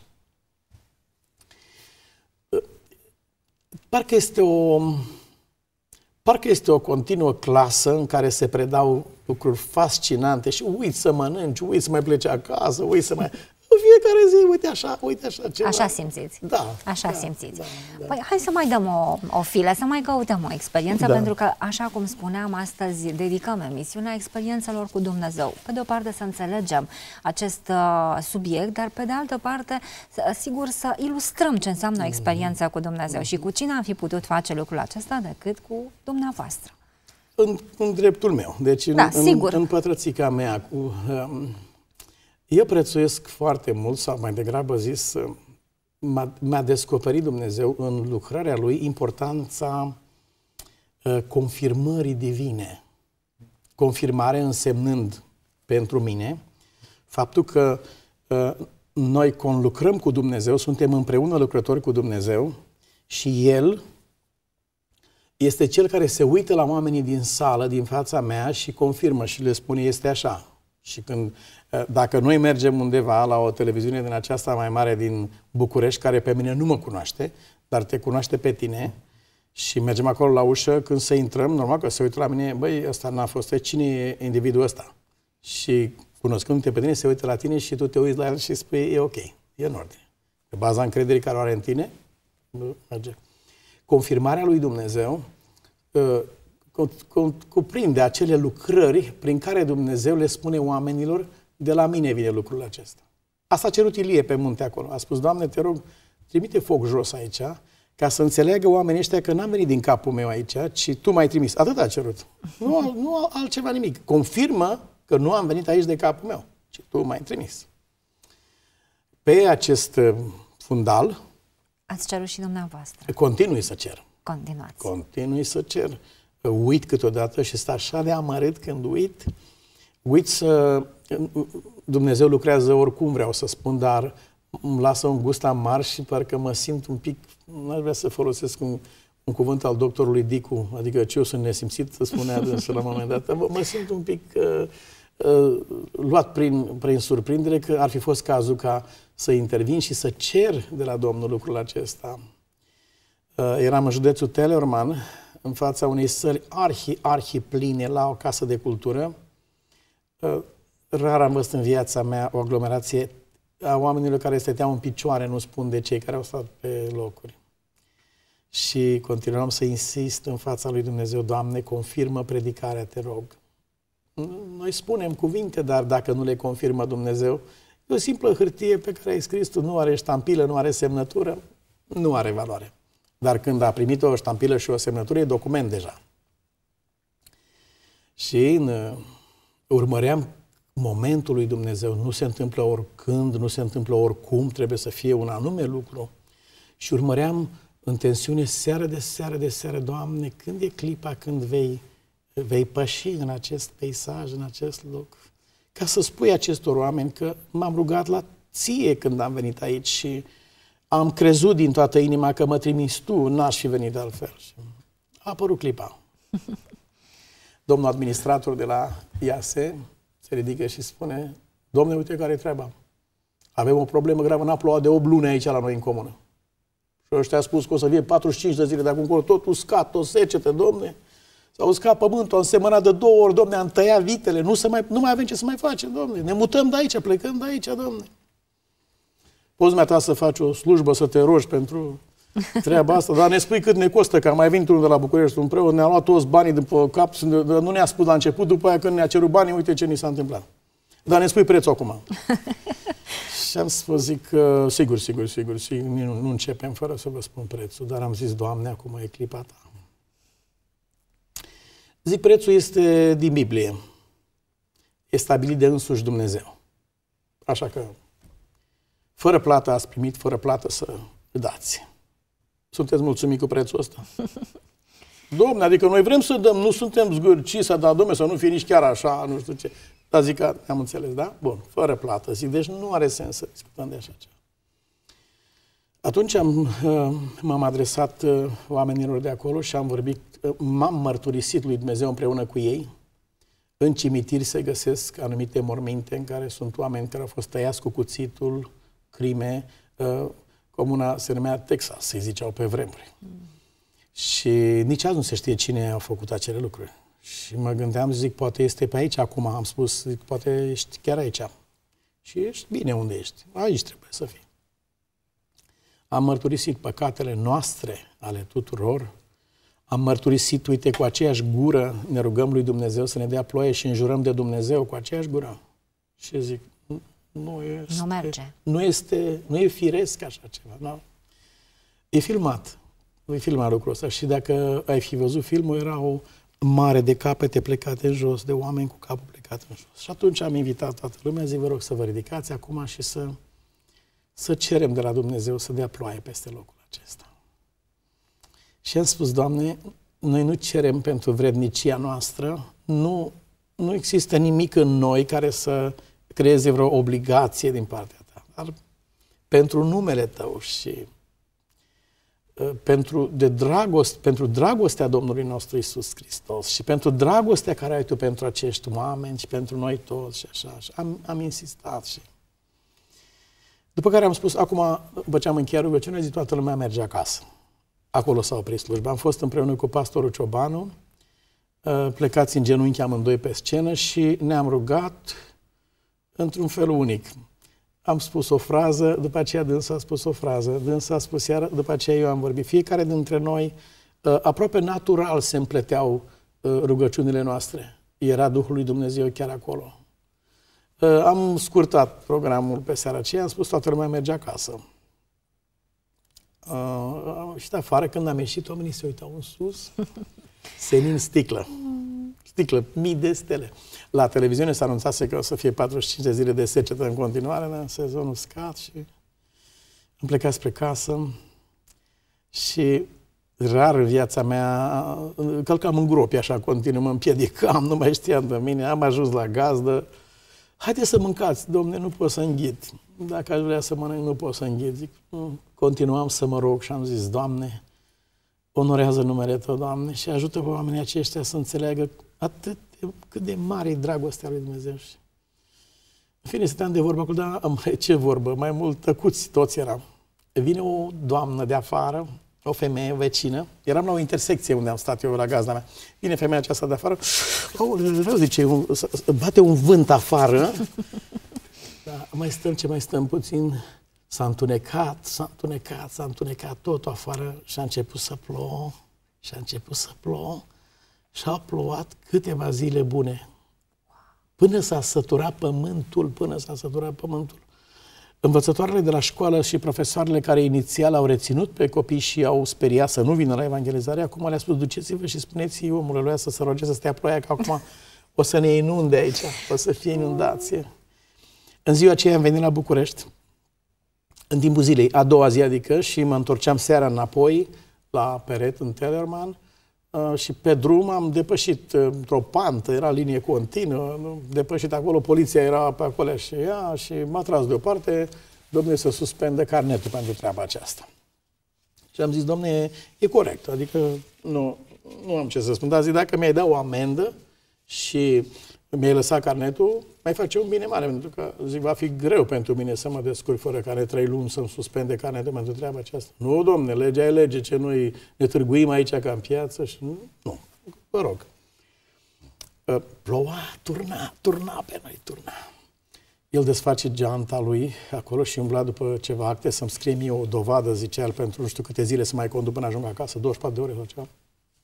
Parcă este o... Parcă este o continuă clasă în care se predau lucruri fascinante și uiți să mănânci, uiți să mai pleci acasă, uiți să mai... În fiecare zi, uite așa, uite așa ceva. Așa simțiți. Da. Așa da, simțiți. Da, da. Păi hai să mai dăm o, o filă, să mai căutăm o experiență, da. pentru că, așa cum spuneam, astăzi dedicăm emisiunea experiențelor cu Dumnezeu. Pe de o parte să înțelegem acest uh, subiect, dar pe de altă parte, sigur, să ilustrăm ce înseamnă o experiență cu Dumnezeu. Mm. Și cu cine am fi putut face lucrul acesta decât cu dumneavoastră? În, în dreptul meu. Deci da, în, sigur. în, în pătrățica mea cu... Um, Eu prețuiesc foarte mult, sau mai degrabă zis, mi-a descoperit Dumnezeu în lucrarea Lui importanța uh, confirmării divine. Confirmare însemnând pentru mine faptul că uh, noi conlucrăm cu Dumnezeu, suntem împreună lucrători cu Dumnezeu și El este Cel care se uită la oamenii din sală, din fața mea și confirmă și le spune, este așa. Și când, dacă noi mergem undeva la o televiziune din aceasta mai mare din București, care pe mine nu mă cunoaște, dar te cunoaște pe tine, și mergem acolo la ușă, când să intrăm, normal că se uită la mine, băi, ăsta n-a fost, cine e individul ăsta? Și cunoscându-te pe tine, se uită la tine și tu te uiți la el și spui, e ok, e în ordine. Pe baza încrederii care o are în tine, merge. Confirmarea lui Dumnezeu cuprinde acele lucrări prin care Dumnezeu le spune oamenilor, de la mine vine lucrul acesta. Asta a cerut Ilie pe munte acolo. A spus, Doamne, te rog, trimite foc jos aici, ca să înțeleagă oamenii ăștia că n-am venit din capul meu aici, ci Tu m-ai trimis. Atât a cerut. Nu, nu altceva nimic. Confirmă că nu am venit aici de capul meu, ci Tu m-ai trimis. Pe acest fundal ați cerut și dumneavoastră. Continui să cer. Continuați. Continui să cer. Uit câteodată și sunt așa de amărât când uit. Uit să... Dumnezeu lucrează oricum, vreau să spun, dar îmi lasă un gust amar și parcă mă simt un pic... Nu aș vrea să folosesc un, un cuvânt al doctorului Dicu, adică ce eu sunt nesimțit, să spunea dânsul la un moment dat. Mă, mă simt un pic uh, uh, luat prin, prin surprindere că ar fi fost cazul ca să intervin și să cer de la Domnul lucrul acesta. Uh, eram în județul Teleorman, în fața unei săli arhi, arhi pline la o casă de cultură. Rar am văzut în viața mea o aglomerație a oamenilor care stăteau în picioare, nu spun de cei care au stat pe locuri. Și continuam să insist în fața lui Dumnezeu, Doamne, confirmă predicarea, te rog. Noi spunem cuvinte, dar dacă nu le confirmă Dumnezeu, E o simplă hârtie pe care ai scris tu, nu are ștampilă, nu are semnătură, nu are valoare. Dar când a primit o ștampilă și o semnătură, e document deja. Și în, urmăream momentul lui Dumnezeu. Nu se întâmplă oricând, nu se întâmplă oricum, trebuie să fie un anume lucru. Și urmăream în tensiune seară de seară de seară, Doamne, când e clipa când vei, vei păși în acest peisaj, în acest loc? Ca să spui acestor oameni că m-am rugat la Ție când am venit aici și am crezut din toată inima că mă trimiți Tu, n-aș fi venit de altfel. A apărut clipa. Domnul administrator de la I A S se ridică și spune: Domne, uite care e treaba. Avem o problemă gravă, n-a plouat de opt luni aici la noi în comună. Și ăștia a spus că o să fie patruzeci și cinci de zile de acum încolo, tot uscat, tot secete, Domne. S-a uscat pământul, am semănat de două ori, Domne, am tăiat vitele, nu, se mai, nu mai avem ce să mai facem, Domne. Ne mutăm de aici, plecăm de aici, Domne. Poți mai ta să faci o slujbă, să te rogi pentru treaba asta, dar ne spui cât ne costă, că am mai venit unul de la București, un preot, ne-a luat toți banii după cap, nu ne-a spus la început, după aia când ne-a cerut banii, uite ce ni s-a întâmplat. Dar ne spui prețul acum. Și am spus, zic, uh, sigur, sigur, sigur, sigur, nu, nu începem fără să vă spun prețul, dar am zis, Doamne, acum e clipa Ta. Zic, prețul este din Biblie. E stabilit de însuși Dumnezeu. Așa că, fără plată ați primit, fără plată să dați. Sunteți mulțumit cu prețul ăsta? Domne, adică noi vrem să dăm, nu suntem zgârciți să dăm, domne, să nu fie nici chiar așa, nu știu ce. Dar zic că am înțeles, da? Bun, fără plată. Zic, deci nu are sens să discutăm de așa ceva. Atunci am, m-am adresat oamenilor de acolo și am vorbit, m-am mărturisit lui Dumnezeu împreună cu ei. În cimitiri se găsesc anumite morminte în care sunt oameni care au fost tăiați cu cuțitul, crime. Comuna se numea Texas, se ziceau pe vremuri. Mm. Și nici azi nu se știe cine a făcut acele lucruri. Și mă gândeam, zic, poate este pe aici acum, am spus, zic, poate ești chiar aici. Și ești bine unde ești, aici trebuie să fii. Am mărturisit păcatele noastre, ale tuturor, am mărturisit, uite, cu aceeași gură ne rugăm lui Dumnezeu să ne dea ploaie și înjurăm de Dumnezeu cu aceeași gură. Și zic, nu este, nu merge. Nu este, nu e firesc așa ceva. Nu? E filmat. E filmat lucrul ăsta. Și dacă ai fi văzut filmul, era o mare de capete plecate în jos, de oameni cu capul plecat în jos. Și atunci am invitat toată lumea, zic, vă rog să vă ridicați acum și să, să cerem de la Dumnezeu să dea ploaie peste locul acesta. Și am spus, Doamne, noi nu cerem pentru vrednicia noastră, nu, nu există nimic în noi care să creeze vreo obligație din partea Ta, dar pentru numele Tău și uh, pentru, de dragoste, pentru dragostea Domnului nostru Iisus Hristos și pentru dragostea care ai Tu pentru acești oameni și pentru noi toți și așa, și am, am insistat și după care am spus, acum, după ce am încheiat rugăciunea, zi toată lumea merge acasă. Acolo s-a oprit slujba. Am fost împreună cu pastorul Ciobanu, uh, plecați în genunchi amândoi pe scenă și ne-am rugat într-un fel unic. Am spus o frază, după aceea dânsa a spus o frază, dânsa a spus iară, după aceea eu am vorbit. Fiecare dintre noi, aproape natural se împleteau rugăciunile noastre. Era Duhul lui Dumnezeu chiar acolo. Am scurtat programul pe seara aceea, am spus toată lumea merge acasă. Am ieșit afară, când am ieșit, oamenii se uitau în sus, senin sticlă. Sticlă, mii de stele. La televiziune s-a anunțat că o să fie patruzeci și cinci de zile de secetă în continuare, în sezonul scat și am plecat spre casă și rar în viața mea, călcam în gropi așa, continuu, mă împiedicam, nu mai știam de mine, am ajuns la gazdă. Haideți să mâncați, Domne, nu pot să înghit. Dacă aș vrea să mănânc, nu pot să înghit. Zic, nu. Continuam să mă rog și am zis, Doamne, onorează numele Tău, Doamne, și ajută pe oamenii aceștia să înțeleagă atât de, cât de mare e dragostea lui Dumnezeu. Și în fine, stăteam de vorbă cu, dar ce vorbă, mai mult tăcuți toți eram. Vine o doamnă de afară, o femeie vecină, eram la o intersecție unde am stat eu la gazda mea. Vine femeia aceasta de afară, oh, zice, un, bate un vânt afară, da, mai stăm ce mai stăm puțin, s-a întunecat, s-a întunecat, s-a întunecat totul afară și a început să plouă, și a început să plouă și a plouat câteva zile bune. Până s-a săturat pământul, până s-a săturat pământul. învățătoarele de la școală și profesoarele care inițial au reținut pe copii și au speriat să nu vină la evangelizare, acum le-a spus, duceți-vă și spuneți omului lui să se roage să stea ploaia, că acum o să ne inunde aici, o să fie inundație. În ziua aceea am venit la București, în timpul zilei, a doua zi, adică, și mă întorceam seara înapoi la Peret, în Tellerman, uh, și pe drum am depășit uh, într-o pantă, era linie continuă, nu? Depășit acolo, poliția era pe acolo și ea, și m-a tras deoparte, domne, să suspende carnetul pentru treaba aceasta. Și am zis, domne, e corect, adică nu, nu am ce să spun, dar zic, dacă mi-ai dat o amendă și mi-ai lăsat carnetul, mai face un bine mare, pentru că, zic, va fi greu pentru mine să mă descurc fără care trei luni să-mi suspende carnetul pentru treaba aceasta. Nu, domne, legea e lege, ce noi ne târguim aici ca în piață și nu, nu, vă rog. Ploua, turna, turna pe noi, turna. El desface geanta lui acolo și umbla după ceva acte să-mi scrie mie o dovadă, zicea el, pentru nu știu câte zile să mai conduc până ajung acasă, douăzeci și patru de ore sau ceva.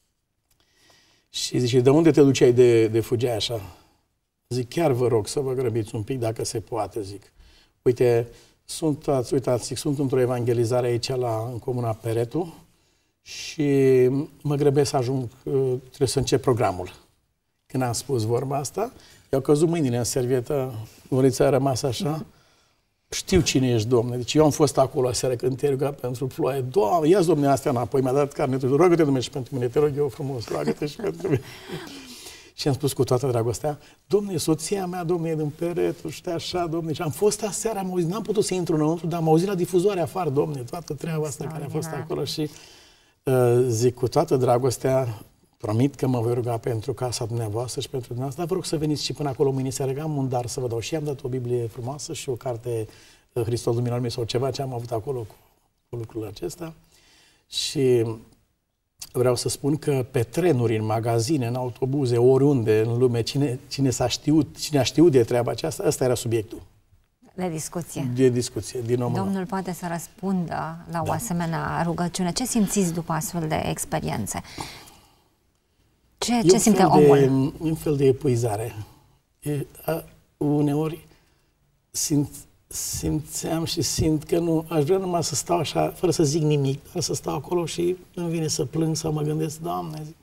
Și zice, de unde te duceai de, de fugeai așa? Zic, chiar vă rog să vă grăbiți un pic, dacă se poate, zic. Uite, sunt, uitați, zic, sunt într-o evangelizare aici la, în comuna Peretu și mă grăbesc să ajung, trebuie să încep programul. Când am spus vorba asta, i-au căzut mâinile în servietă, Murița a rămas așa. Știu cine ești, domne. Deci eu am fost acolo aseară când te-ai rugat pentru ploaie. Doamne, ia-ți, domne, astea înapoi, mi-a dat carnetul. Roagă-te, domne, și pentru mine, te rog eu frumos, roagă-te și pentru mine. Și am spus cu toată dragostea, domne, soția mea, domne, e din Peretu, știi așa, domne. Și am fost aseară, am auzit, n-am putut să intru înăuntru, dar am auzit la difuzoare afară, domne, toată treaba asta care a fost acolo. Și uh, zic, cu toată dragostea, promit că mă voi ruga pentru casa dumneavoastră și pentru dumneavoastră, dar vă rog să veniți și până acolo mâine seară, am un dar să vă dau. Și am dat o Biblie frumoasă și o carte Hristos Luminul meu sau ceva ce am avut acolo cu, cu lucrul acesta. Și vreau să spun că pe trenuri, în magazine, în autobuze, oriunde în lume, cine, cine s-a știut, cine a știut de treaba aceasta, ăsta era subiectul. De discuție. De discuție, din nou. Domnul poate să răspundă la o da. asemenea rugăciune. Ce simțiți după astfel de experiențe? Ce, ce simte omul? De, un fel de epuizare. E, a, uneori simt, simțeam și simt că nu, aș vrea numai să stau așa, fără să zic nimic, doar să stau acolo și îmi vine să plâng sau mă gândesc, Doamne, zic,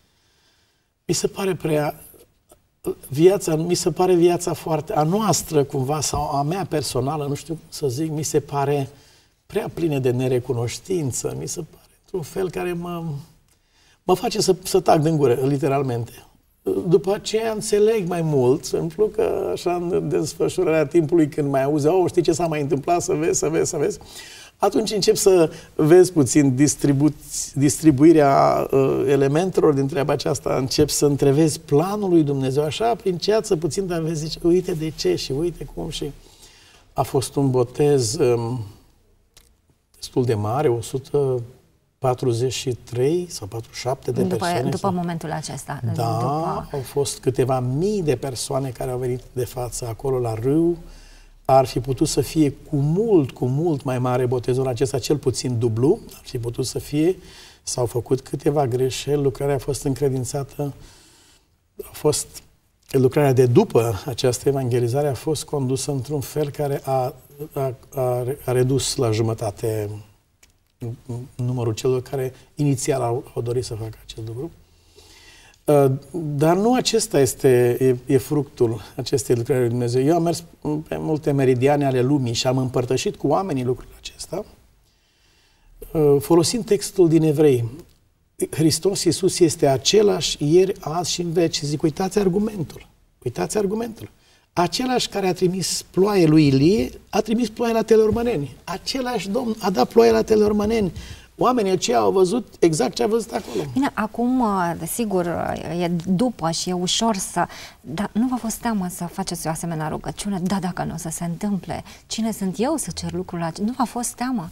mi se pare prea, viața, mi se pare viața foarte, a noastră cumva, sau a mea personală, nu știu să zic, mi se pare prea plină de nerecunoștință, mi se pare într-un fel care mă... mă face să, să tac din gură, literalmente. După aceea înțeleg mai mult, simplu că așa în desfășurarea timpului, când mai auzi, oh, știi ce s-a mai întâmplat, să vezi, să vezi, să vezi, atunci încep să vezi puțin distribu distribuirea uh, elementelor din treaba aceasta, încep să întrevezi planul lui Dumnezeu, așa, prin ceață puțin, dar vezi, zici, uite de ce și uite cum. Și a fost un botez um, destul de mare, o sută patruzeci și trei sau patruzeci și șapte de după, persoane. După sau... momentul acesta. Da, după... au fost câteva mii de persoane care au venit de față acolo la râu. Ar fi putut să fie cu mult, cu mult mai mare botezul acesta, cel puțin dublu. Ar fi putut să fie. S-au făcut câteva greșeli. Lucrarea a fost încredințată. A fost... Lucrarea de după această evangelizare a fost condusă într-un fel care a, a, a, a redus la jumătate numărul celor care inițial au, au dorit să facă acest lucru. Dar nu acesta este e, e fructul acestei lucrări lui Dumnezeu. Eu am mers pe multe meridiane ale lumii și am împărtășit cu oamenii lucrul acesta, folosind textul din Evrei. Hristos Iisus este același ieri, azi și în veci. Zic, uitați argumentul. Uitați argumentul. Același care a trimis ploaie lui Ilie, a trimis ploaie la Telormăneni. Același Domn a dat ploaie la Telormăneni. Oamenii aceia au văzut exact ce a văzut acolo. Bine, acum, desigur, e după și e ușor să... Dar nu v-a fost teamă să faceți o asemenea rugăciune? Da, dacă nu o să se întâmple. Cine sunt eu să cer lucrul acesta? Nu v-a fost teamă?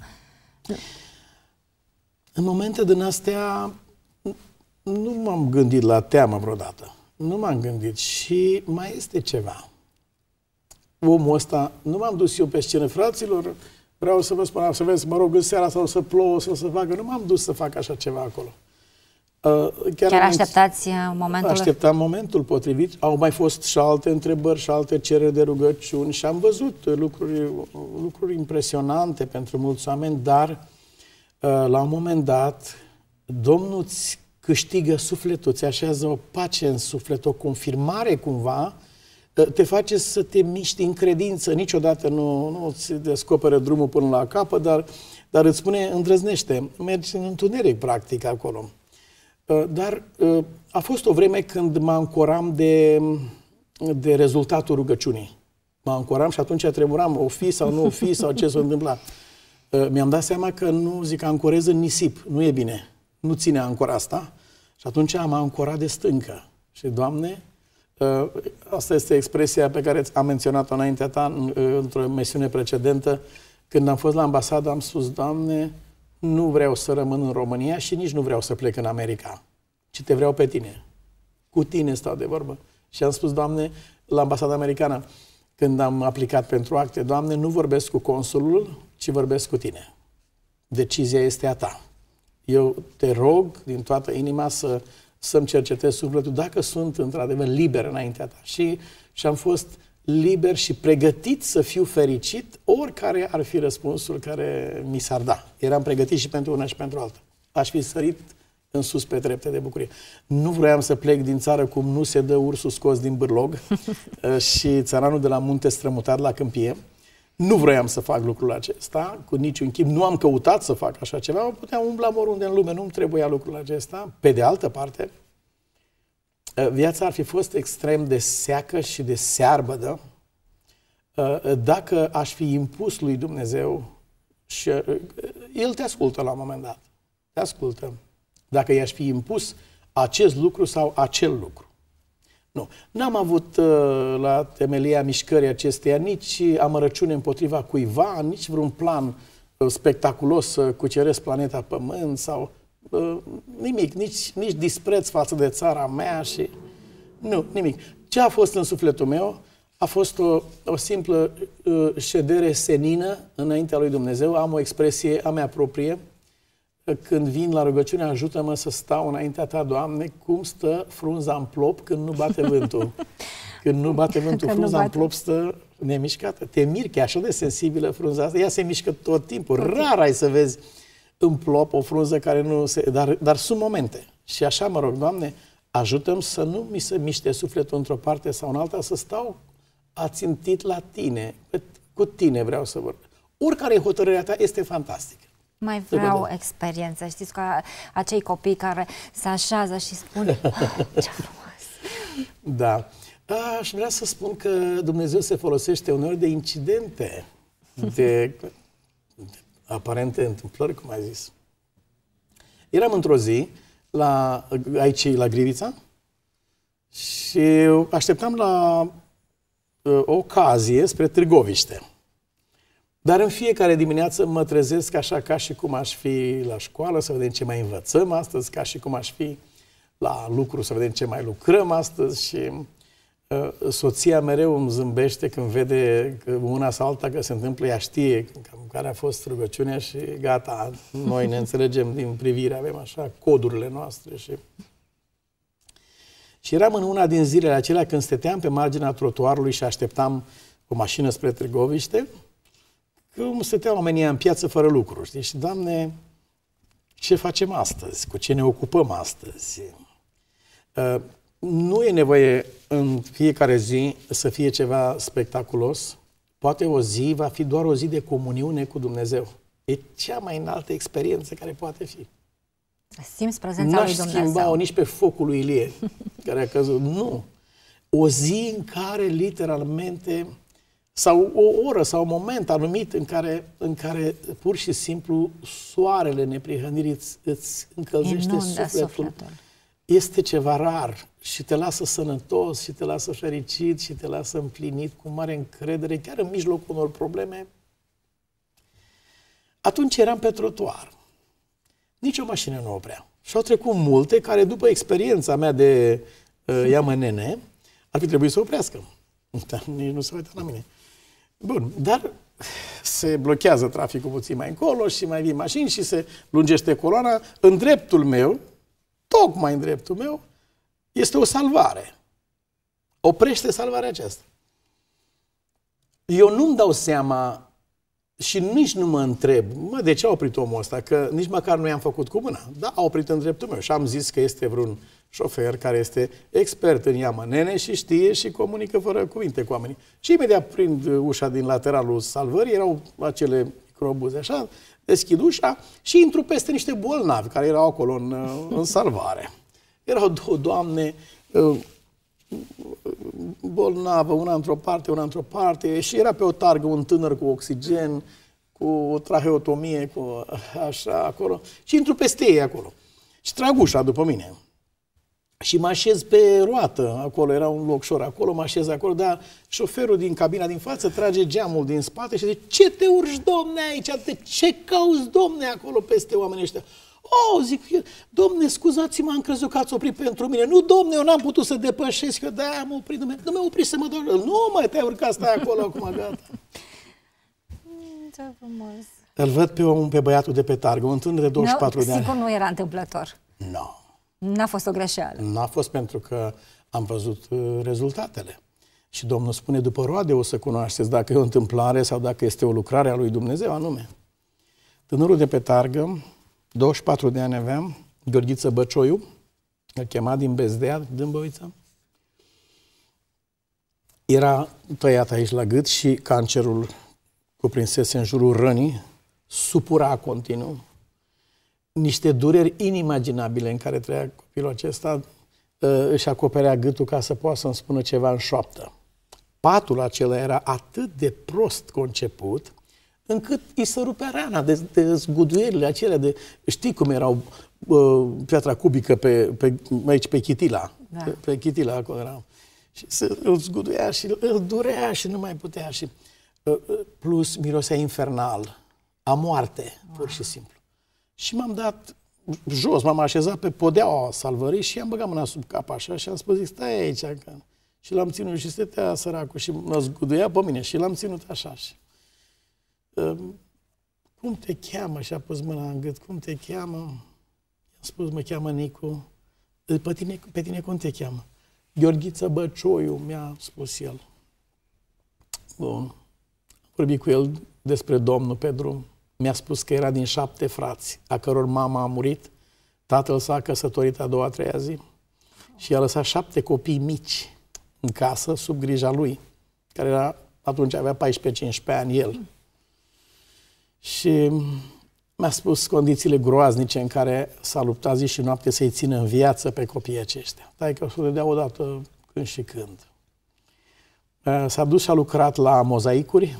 În momente din astea nu m-am gândit la teamă vreodată. Nu m-am gândit. Și mai este ceva. Omul ăsta, nu m-am dus eu pe scenă, fraților, vreau să vă spun, să vezi, mă rog, în seara sau să plouă, sau să facă, nu m-am dus să fac așa ceva acolo. Uh, chiar chiar așteptați momentul? Așteptam momentul potrivit. Au mai fost și alte întrebări și alte cereri de rugăciuni și am văzut lucruri, lucruri impresionante pentru mulți oameni, dar uh, la un moment dat Domnul îți câștigă sufletul, îți așează o pace în suflet, o confirmare cumva, te face să te miști în credință. Niciodată nu, nu îți descoperă drumul până la capăt, dar, dar îți spune, îndrăznește, mergi în întuneric practic acolo. Dar a fost o vreme când mă ancoram de, de rezultatul rugăciunii. Mă ancoram și atunci tremuram, o fi sau nu o fi sau ce s-a întâmplat. Mi-am dat seama că nu, zic, ancorez în nisip, nu e bine. Nu ține ancora asta și atunci am ancorat de stâncă. Și, Doamne, asta este expresia pe care am menționat-o înaintea ta într-o misiune precedentă. Când am fost la ambasadă, am spus, Doamne, nu vreau să rămân în România și nici nu vreau să plec în America, ci te vreau pe tine. Cu tine stau de vorbă. Și am spus, Doamne, la ambasada americană, când am aplicat pentru acte, Doamne, nu vorbesc cu consulul, ci vorbesc cu tine. Decizia este a ta. Eu te rog din toată inima să, să-mi cercetez sufletul dacă sunt într-adevăr liber înaintea ta. Și, și am fost liber și pregătit să fiu fericit oricare ar fi răspunsul care mi s-ar da. Eram pregătit și pentru una și pentru alta. Aș fi sărit în sus pe trepte de bucurie. Nu vroiam să plec din țară cum nu se dă ursul scos din bârlog și țăranul de la munte strămutat la câmpie. Nu vroiam să fac lucrul acesta, cu niciun chip. Nu am căutat să fac așa ceva, puteam umbla oriunde în lume, nu-mi trebuia lucrul acesta. Pe de altă parte, viața ar fi fost extrem de seacă și de searbădă dacă aș fi impus lui Dumnezeu și El te ascultă la un moment dat. Te ascultă. Dacă i-aș fi impus acest lucru sau acel lucru. Nu. N-am avut uh, la temelia mișcării acesteia nici amărăciune împotriva cuiva, nici vreun plan uh, spectaculos să cuceresc planeta Pământ sau uh, nimic, nici, nici dispreț față de țara mea și... Nu, nimic. Ce a fost în sufletul meu a fost o, o simplă uh, ședere senină înaintea lui Dumnezeu. Am o expresie a mea proprie. Când vin la rugăciune, ajută-mă să stau înaintea ta, Doamne, cum stă frunza în plop când nu bate vântul. Când nu bate vântul, frunza în plop stă nemișcată. Te miri că e așa de sensibilă frunza asta. Ea se mișcă tot timpul. Rar ai să vezi în plop o frunză care nu se... Dar, dar sunt momente. Și așa mă rog, Doamne, ajută-mi să nu mi se miște sufletul într-o parte sau în alta, să stau ațintit la tine. Cu tine vreau să vorbesc. Oricare hotărârea ta este fantastică. Mai vreau experiență. Știți că acei copii care se așează și spun ce frumos. Da. Aș vrea să spun că Dumnezeu se folosește uneori de incidente, de, de aparente întâmplări, cum ai zis. Eram într-o zi la, aici la Grivița și așteptam la uh, o ocazie spre Târgoviște. Dar în fiecare dimineață mă trezesc așa ca și cum aș fi la școală, să vedem ce mai învățăm astăzi, ca și cum aș fi la lucru, să vedem ce mai lucrăm astăzi. Și uh, soția mereu îmi zâmbește când vede că una sau alta că se întâmplă, ea știe care a fost rugăciunea și gata, noi ne înțelegem din privire, avem așa codurile noastre. Și, și eram în una din zilele acelea când stăteam pe marginea trotuarului și așteptam o mașină spre Târgoviște, cum stăteau oamenii în piață fără lucru, știi? Și, Doamne, ce facem astăzi? Cu ce ne ocupăm astăzi? Uh, nu e nevoie în fiecare zi să fie ceva spectaculos. Poate o zi va fi doar o zi de comuniune cu Dumnezeu. E cea mai înaltă experiență care poate fi. Simți prezența lui Dumnezeu. N-aș schimba-o nici pe focul lui Ilie, care a căzut. Nu. O zi în care, literalmente... sau o oră sau un moment anumit în care, în care pur și simplu soarele neprihănirii îți, îți încălzește sufletul, sufletul. Este ceva rar și te lasă sănătos și te lasă fericit și te lasă împlinit cu mare încredere, chiar în mijlocul unor probleme. Atunci eram pe trotuar. Nici o mașină nu oprea. Și au trecut multe care, după experiența mea de uh, ia-mă nene, ar fi trebuit să oprească. Dar nici nu se uită la mine. Bun, dar se blochează traficul puțin mai încolo și mai vin mașini și se lungește coloana. În dreptul meu tocmai în dreptul meu, este o salvare. Oprește salvarea aceasta. Eu nu-mi dau seama și nici nu mă întreb, mă, de ce a oprit omul ăsta? Că nici măcar nu i-am făcut cu mâna. Da, a oprit în dreptul meu și am zis că este vreun șofer care este expert în iamănene și știe și comunică fără cuvinte cu oamenii. Și imediat prind ușa din lateralul salvării, erau acele microbuze așa, deschid ușa și intru peste niște bolnavi care erau acolo în, în salvare. Erau două doamne bolnavă, una într-o parte, una într-o parte, și era pe o targă un tânăr cu oxigen, cu o traheotomie, cu așa acolo, și intru peste ei acolo. Și trag ușa după mine. Și mă așez pe roată, acolo era un locșor acolo, mă așez acolo, dar șoferul din cabina din față trage geamul din spate și zice: ce te urci, domne, aici? De ce cauți, domne, acolo peste oamenii ăștia? Oh, zic, domne, scuzați-mă, am crezut că ați oprit pentru mine. Nu, domne, eu n-am putut să depășesc, eu de-aia am oprit, domne. Nu mi-a oprit să mă dau. Nu, mai te-ai urcat, stai acolo, acum, gata. Ce frumos. Îl văd pe omul, pe băiatul de pe targă, un tânăr de douăzeci și patru no, de ani. Sigur nu era întâmplător. Nu. No. N-a fost o greșeală. N-a fost, pentru că am văzut uh, rezultatele. Și Domnul spune, după roade o să cunoașteți dacă e o întâmplare sau dacă este o lucrare a lui Dumnezeu anume. Tânărul de pe targă, douăzeci și patru de ani aveam, Gheorghiță Băcioiu, îl chema din Bezdea, Dâmbovița. Era tăiat aici la gât și cancerul cuprinsese în jurul rănii, supura continuu. Niște dureri inimaginabile în care trăia copilul acesta, își acoperea gâtul ca să poată să-mi spună ceva în șoaptă. Patul acela era atât de prost conceput, încât îi se rupea rana de, de zguduierile acelea de... Știi cum erau uh, piatra cubică pe, pe, aici pe Chitila? Da. Pe, pe Chitila acolo erau. Și se, îl zguduia și îl durea și nu mai putea. Și, uh, plus mirosea infernal, a moarte, wow. Pur și simplu. Și m-am dat jos, m-am așezat pe podeaua salvării și i-am băgat mâna sub cap așa și am spus, zic, stai aici. Că... Și l-am ținut și stătea săracul și mă zguduia pe mine și l-am ținut așa. Și... cum te cheamă? Și a pus mâna în gât. Cum te cheamă? I-am spus, mă cheamă Nicu. Pe tine, pe tine cum te cheamă? Gheorghiță Băcioiu, mi-a spus el. Bun. Am vorbit cu el despre Domnul pe drum. Mi-a spus că era din șapte frați, a căror mama a murit, tatăl s-a căsătorit a doua, a treia zi și i-a lăsat șapte copii mici în casă, sub grija lui, care era, atunci avea paisprezece cincisprezece ani el. Și mi-a spus condițiile groaznice în care s-a luptat zi și noapte să-i țină în viață pe copiii aceștia. Taică o să le dea odată când și când. S-a dus și a lucrat la mozaicuri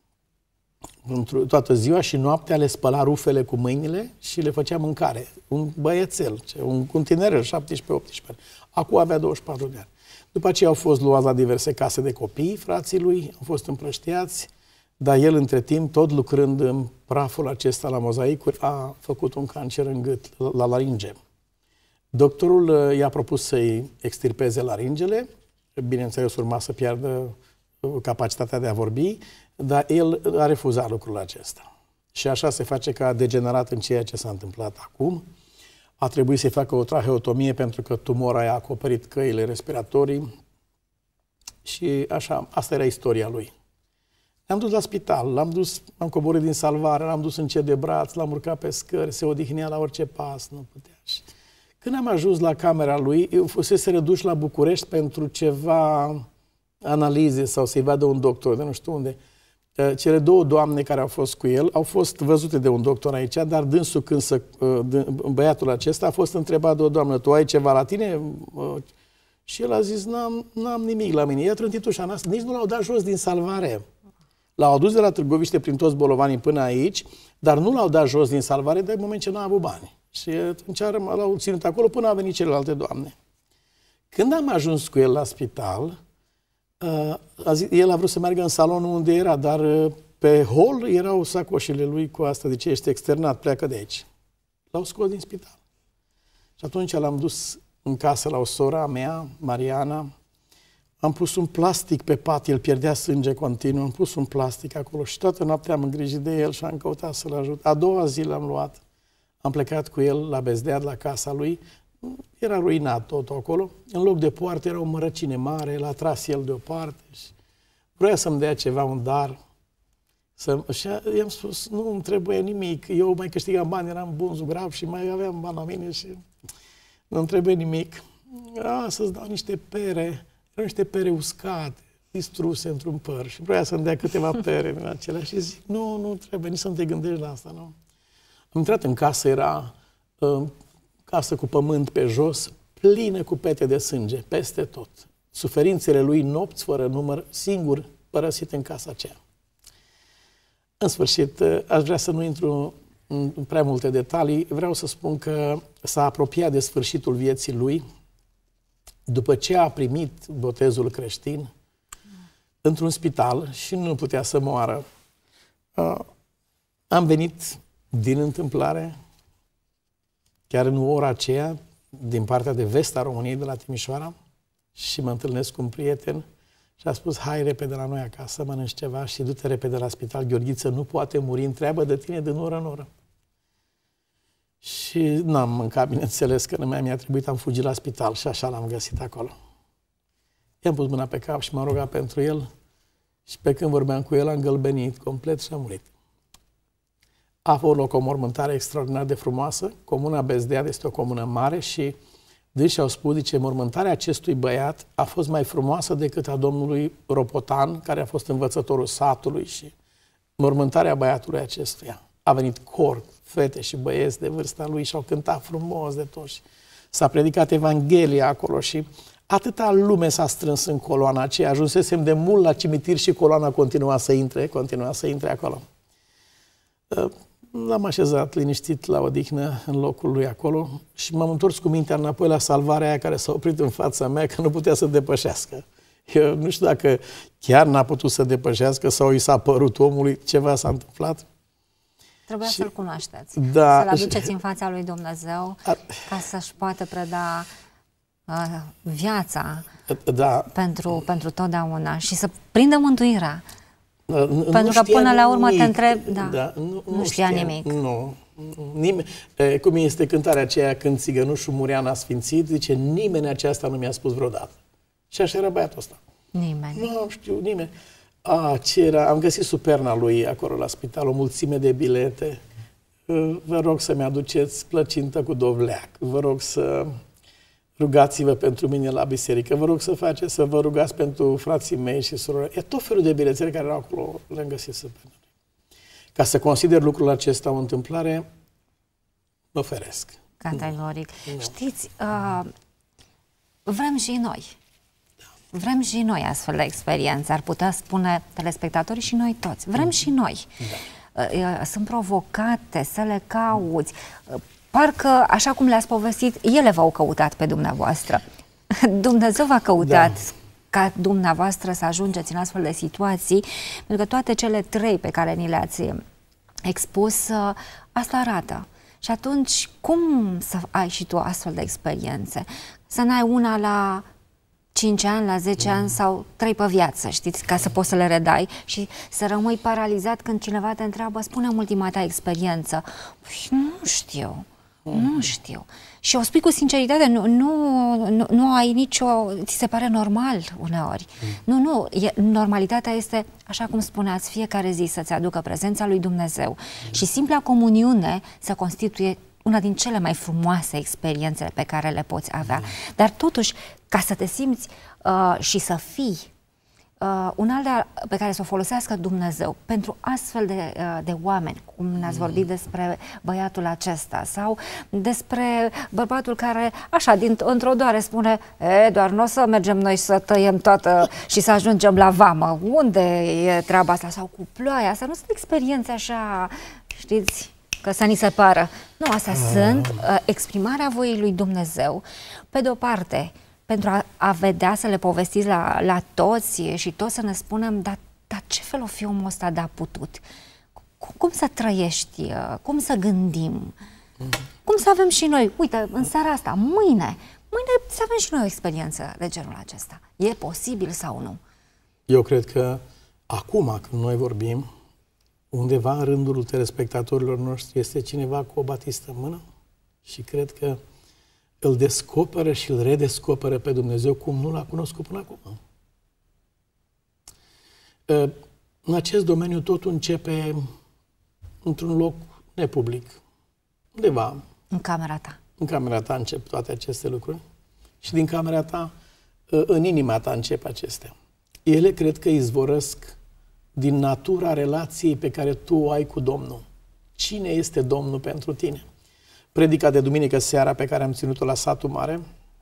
toată ziua și noaptea, le spăla rufele cu mâinile și le făcea mâncare. Un băiețel, un, un tinerel, șaptesprezece optsprezece ani. Acum avea douăzeci și patru de ani. După aceea au fost luați la diverse case de copii, frații lui, au fost împrăștiați, dar el, între timp, tot lucrând în praful acesta la mozaicuri, a făcut un cancer în gât, la laringe. Doctorul i-a propus să-i extirpeze laringele, bineînțeles urma să piardă capacitatea de a vorbi, dar el a refuzat lucrul acesta. Și așa se face că a degenerat în ceea ce s-a întâmplat acum. A trebuit să-i facă o traheotomie pentru că tumora i-a acoperit căile respiratorii și așa, asta era istoria lui. L-am dus la spital, l-am dus, am coborât din salvare, l-am dus în cet de braț, l-am urcat pe scări, se odihnea la orice pas, nu putea. Și când am ajuns la camera lui, eu fusese redus la București pentru ceva analize sau să-i vadă un doctor de nu știu unde. Cele două doamne care au fost cu el au fost văzute de un doctor aici, dar dânsul, când să, băiatul acesta a fost întrebat de o doamnă, tu ai ceva la tine? Și el a zis, n-am, n-am nimic la mine. I-a trântit ușa noastră, nici nu l-au dat jos din salvare. L-au adus de la Târgoviște prin toți bolovanii până aici, dar nu l-au dat jos din salvare de moment ce n-a avut bani. Și atunci l-au ținut acolo până au venit celelalte doamne. Când am ajuns cu el la spital, a zis, el a vrut să meargă în salonul unde era, dar pe hol erau sacoșele lui cu asta, de ce ești externat, pleacă de aici. L-au scos din spital. Și atunci l-am dus în casă la o sora mea, Mariana. Am pus un plastic pe pat, el pierdea sânge continuu, am pus un plastic acolo și toată noaptea am îngrijit de el și am căutat să-l ajut. A doua zi l-am luat, am plecat cu el la Bezdea, la casa lui. era ruinat tot acolo. În loc de poartă era o mărăcine mare, l-a tras el deoparte și vrea să-mi dea ceva, un dar. Să, și i-am spus, nu îmi trebuie nimic, eu mai câștigam bani, eram bun zugrav și mai aveam bani la mine și nu îmi trebuie nimic. A, să-ți dau niște pere, erau niște pere uscate, distruse într-un păr și vrea să-mi dea câteva pere din acelea și zic, nu, nu trebuie nici să nu te gândești la asta, nu. Am intrat în casă, era uh, casă cu pământ pe jos, plină cu pete de sânge, peste tot. Suferințele lui, nopți fără număr, singur părăsit în casa aceea. În sfârșit, aș vrea să nu intru în prea multe detalii, vreau să spun că s-a apropiat de sfârșitul vieții lui, după ce a primit botezul creștin, într-un spital și nu putea să moară. Am venit din întâmplare, chiar în ora aceea, din partea de vest a României, de la Timișoara, și mă întâlnesc cu un prieten și a spus, hai repede la noi acasă, mănânci ceva și du-te repede la spital, Gheorghiță nu poate muri, întreabă de tine din oră în oră. Și n-am mâncat, bineînțeles, că nu mai mi-a trebuit, am fugit la spital și așa l-am găsit acolo. I-am pus mâna pe cap și m-am rugat pentru el și pe când vorbeam cu el am gălbenit complet și a murit. A avut loc o mormântare extraordinar de frumoasă. Comuna Bezdead este o comună mare și dânsii au spus, zice, mormântarea acestui băiat a fost mai frumoasă decât a domnului Ropotan, care a fost învățătorul satului, și mormântarea băiatului acestuia. A venit cor, fete și băieți de vârsta lui și au cântat frumos de toți. S-a predicat Evanghelia acolo și atâta lume s-a strâns în coloana aceea. Ajunsesem de mult la cimitir și coloana continua să intre, continua să intre acolo. L-am așezat liniștit la odihnă în locul lui acolo și m-am întors cu mintea înapoi la salvarea aia care s-a oprit în fața mea, că nu putea să depășească. Eu nu știu dacă chiar n-a putut să depășească sau i s-a părut omului, ceva s-a întâmplat. Trebuia să-l cunoașteți, da, să-l aduceți în fața lui Dumnezeu a, ca să-și poată preda uh, viața da, pentru, pentru totdeauna și să prindă mântuirea. Nu, Pentru că până la urmă nimic. te întreb, da, da nu, nu, nu știa, știa nimic. Nu, nimeni. E, cum este cântarea aceea când țigănușul murea n-asfințit, zice, nimeni aceasta nu mi-a spus vreodată. Și așa era băiatul ăsta. Nimeni. Nu știu, nimeni. A, ce era? Am găsit sub perna lui acolo la spital, o mulțime de bilete. Vă rog să-mi aduceți plăcintă cu dovleac. Vă rog să rugați-vă pentru mine la biserică. Vă rog să faceți, să vă rugați pentru frații mei și surori. E tot felul de bilețele care erau acolo, le-am găsit sub perna lui. Ca să consider lucrul acesta o întâmplare, mă feresc. Categoric. No. Știți, uh, vrem și noi. Vrem și noi astfel de experiențe, ar putea spune telespectatorii și noi toți. Vrem mm. și noi. Da. Sunt provocate să le cauți. Parcă, așa cum le-ați povestit, ele v-au căutat pe dumneavoastră. Dumnezeu v-a căutat da. ca dumneavoastră să ajungeți în astfel de situații, pentru că toate cele trei pe care ni le-ați expus, asta arată. Și atunci, cum să ai și tu astfel de experiențe? Să n-ai una la cinci ani, la zece ani sau trei pe viață, știți, ca să poți să le redai și să rămâi paralizat când cineva te întreabă, spune-mi ultima ta experiență. Păi, nu știu, nu știu. Și o spui cu sinceritate, nu, nu, nu, nu ai nicio, ți se pare normal uneori. Nu, nu, e, normalitatea este, așa cum spuneați, fiecare zi să-ți aducă prezența lui Dumnezeu și simpla comuniune să constituie una din cele mai frumoase experiențe pe care le poți avea. Dar totuși, ca să te simți uh, și să fii uh, un alt pe care să o folosească Dumnezeu pentru astfel de, uh, de oameni, cum ne-ați vorbit despre băiatul acesta sau despre bărbatul care, așa, într-o doare spune, e, doar nu o să mergem noi să tăiem toată și să ajungem la vamă. Unde e treaba asta? Sau cu ploaia asta? Nu sunt experiențe așa, știți, că să ni se pară. Nu, astea ah. sunt uh, exprimarea voii lui Dumnezeu, pe de-o parte, pentru a, a vedea, să le povestiți la, la toți și toți să ne spunem, dar, dar ce fel o fi omul ăsta de-a putut? Cum, cum să trăiești? Uh, cum să gândim? Mm. Cum să avem și noi? Uite, în seara asta, mâine, mâine să avem și noi o experiență de genul acesta. E posibil sau nu? Eu cred că acum, când noi vorbim, undeva în rândul telespectatorilor noștri este cineva cu o batistă în mână și cred că îl descoperă și îl redescoperă pe Dumnezeu cum nu l-a cunoscut până acum. În acest domeniu totul începe într-un loc nepublic, undeva. În camera ta. În camera ta încep toate aceste lucruri și din camera ta, în inima ta încep acestea. Ele cred că izvorăsc din natura relației pe care tu o ai cu Domnul. Cine este Domnul pentru tine? Predica de duminică seara pe care am ținut-o la Satul Mare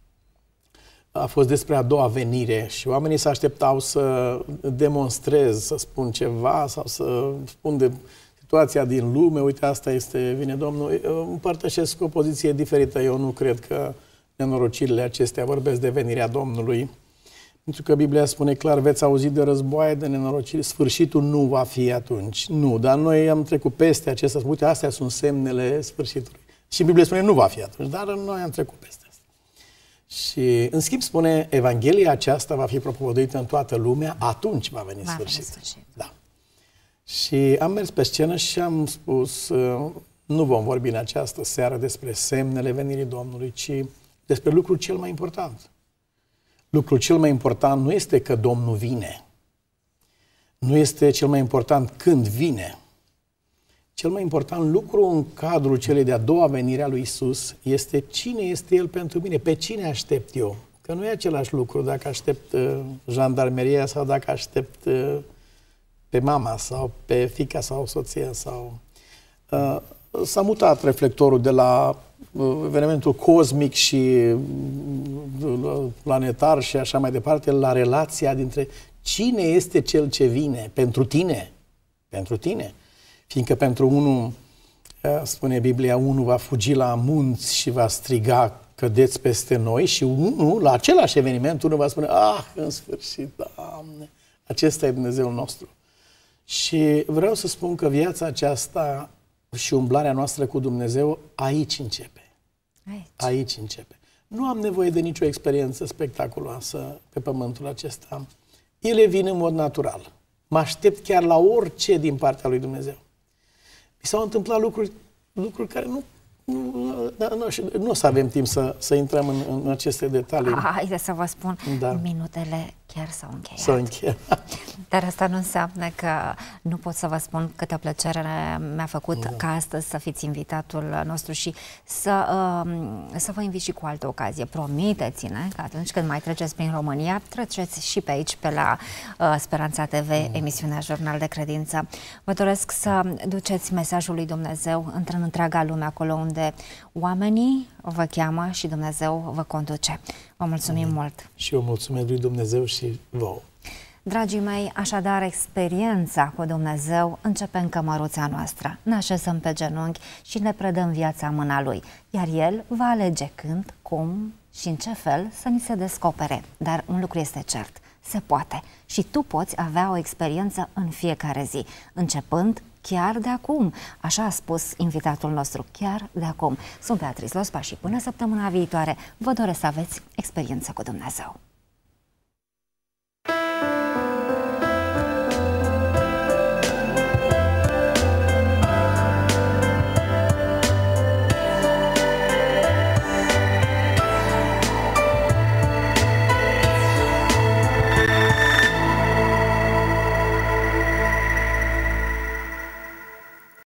a fost despre a doua venire și oamenii se așteptau să demonstrez, să spun ceva sau să spun de situația din lume, uite, asta este, vine Domnul. Împărtășesc o poziție diferită. Eu nu cred că nenorocirile acestea vorbesc de venirea Domnului. Pentru că Biblia spune clar, veți auzi de războaie, de nenorociri, sfârșitul nu va fi atunci. Nu, dar noi am trecut peste acestea. Uite, astea sunt semnele sfârșitului. Și Biblia spune nu va fi atunci, dar noi am trecut peste asta. Și, în schimb, spune, Evanghelia aceasta va fi propovăduită în toată lumea, atunci va veni va sfârșitul. Veni sfârșit. Da. Și am mers pe scenă și am spus, nu vom vorbi în această seară despre semnele venirii Domnului, ci despre lucrul cel mai important. Lucrul cel mai important nu este că Domnul vine. Nu este cel mai important când vine. Cel mai important lucru în cadrul celei de-a doua venire a lui Isus este cine este El pentru mine, pe cine aștept eu. Că nu e același lucru dacă aștept uh, jandarmeria sau dacă aștept uh, pe mama sau pe fiica sau soția. Sau... Uh, s-a mutat reflectorul de la evenimentul cosmic și planetar și așa mai departe, la relația dintre cine este cel ce vine pentru tine. Pentru tine. Fiindcă pentru unul, spune Biblia, unul va fugi la munți și va striga, cădeți peste noi, și unul, la același eveniment, unul va spune, ah, în sfârșit, Doamne, acesta e Dumnezeul nostru. Și vreau să spun că viața aceasta și umblarea noastră cu Dumnezeu aici începe. Aici. Aici începe. Nu am nevoie de nicio experiență spectaculoasă pe pământul acesta. Ele vin în mod natural. Mă aștept chiar la orice din partea lui Dumnezeu. Mi s-au întâmplat lucruri, lucruri care nu... Nu, nu, nu o să avem timp să, să intrăm în, în aceste detalii. Haideți să vă spun, da. Minutele chiar s-au încheiat. S-au încheiat. Dar asta nu înseamnă că nu pot să vă spun câtă plăcere mi-a făcut da. ca astăzi să fiți invitatul nostru și să, să vă invit și cu altă ocazie. Promiteți-ne că atunci când mai treceți prin România, treceți și pe aici, pe la uh, Speranța T V, mm. emisiunea Jurnal de Credință. Vă doresc să duceți mesajul lui Dumnezeu între întreaga lume, acolo unde oamenii vă cheamă și Dumnezeu vă conduce. Vă mulțumim mm. mult! Și eu mulțumesc lui Dumnezeu și vouă! Dragii mei, așadar, experiența cu Dumnezeu începe în cămăruța noastră. Ne așezăm pe genunchi și ne predăm viața în mâna Lui, iar El va alege când, cum și în ce fel să ni se descopere. Dar un lucru este cert, se poate și tu poți avea o experiență în fiecare zi, începând chiar de acum. Așa a spus invitatul nostru, chiar de acum. Sunt Beatrice Lospa și până săptămâna viitoare vă doresc să aveți experiență cu Dumnezeu.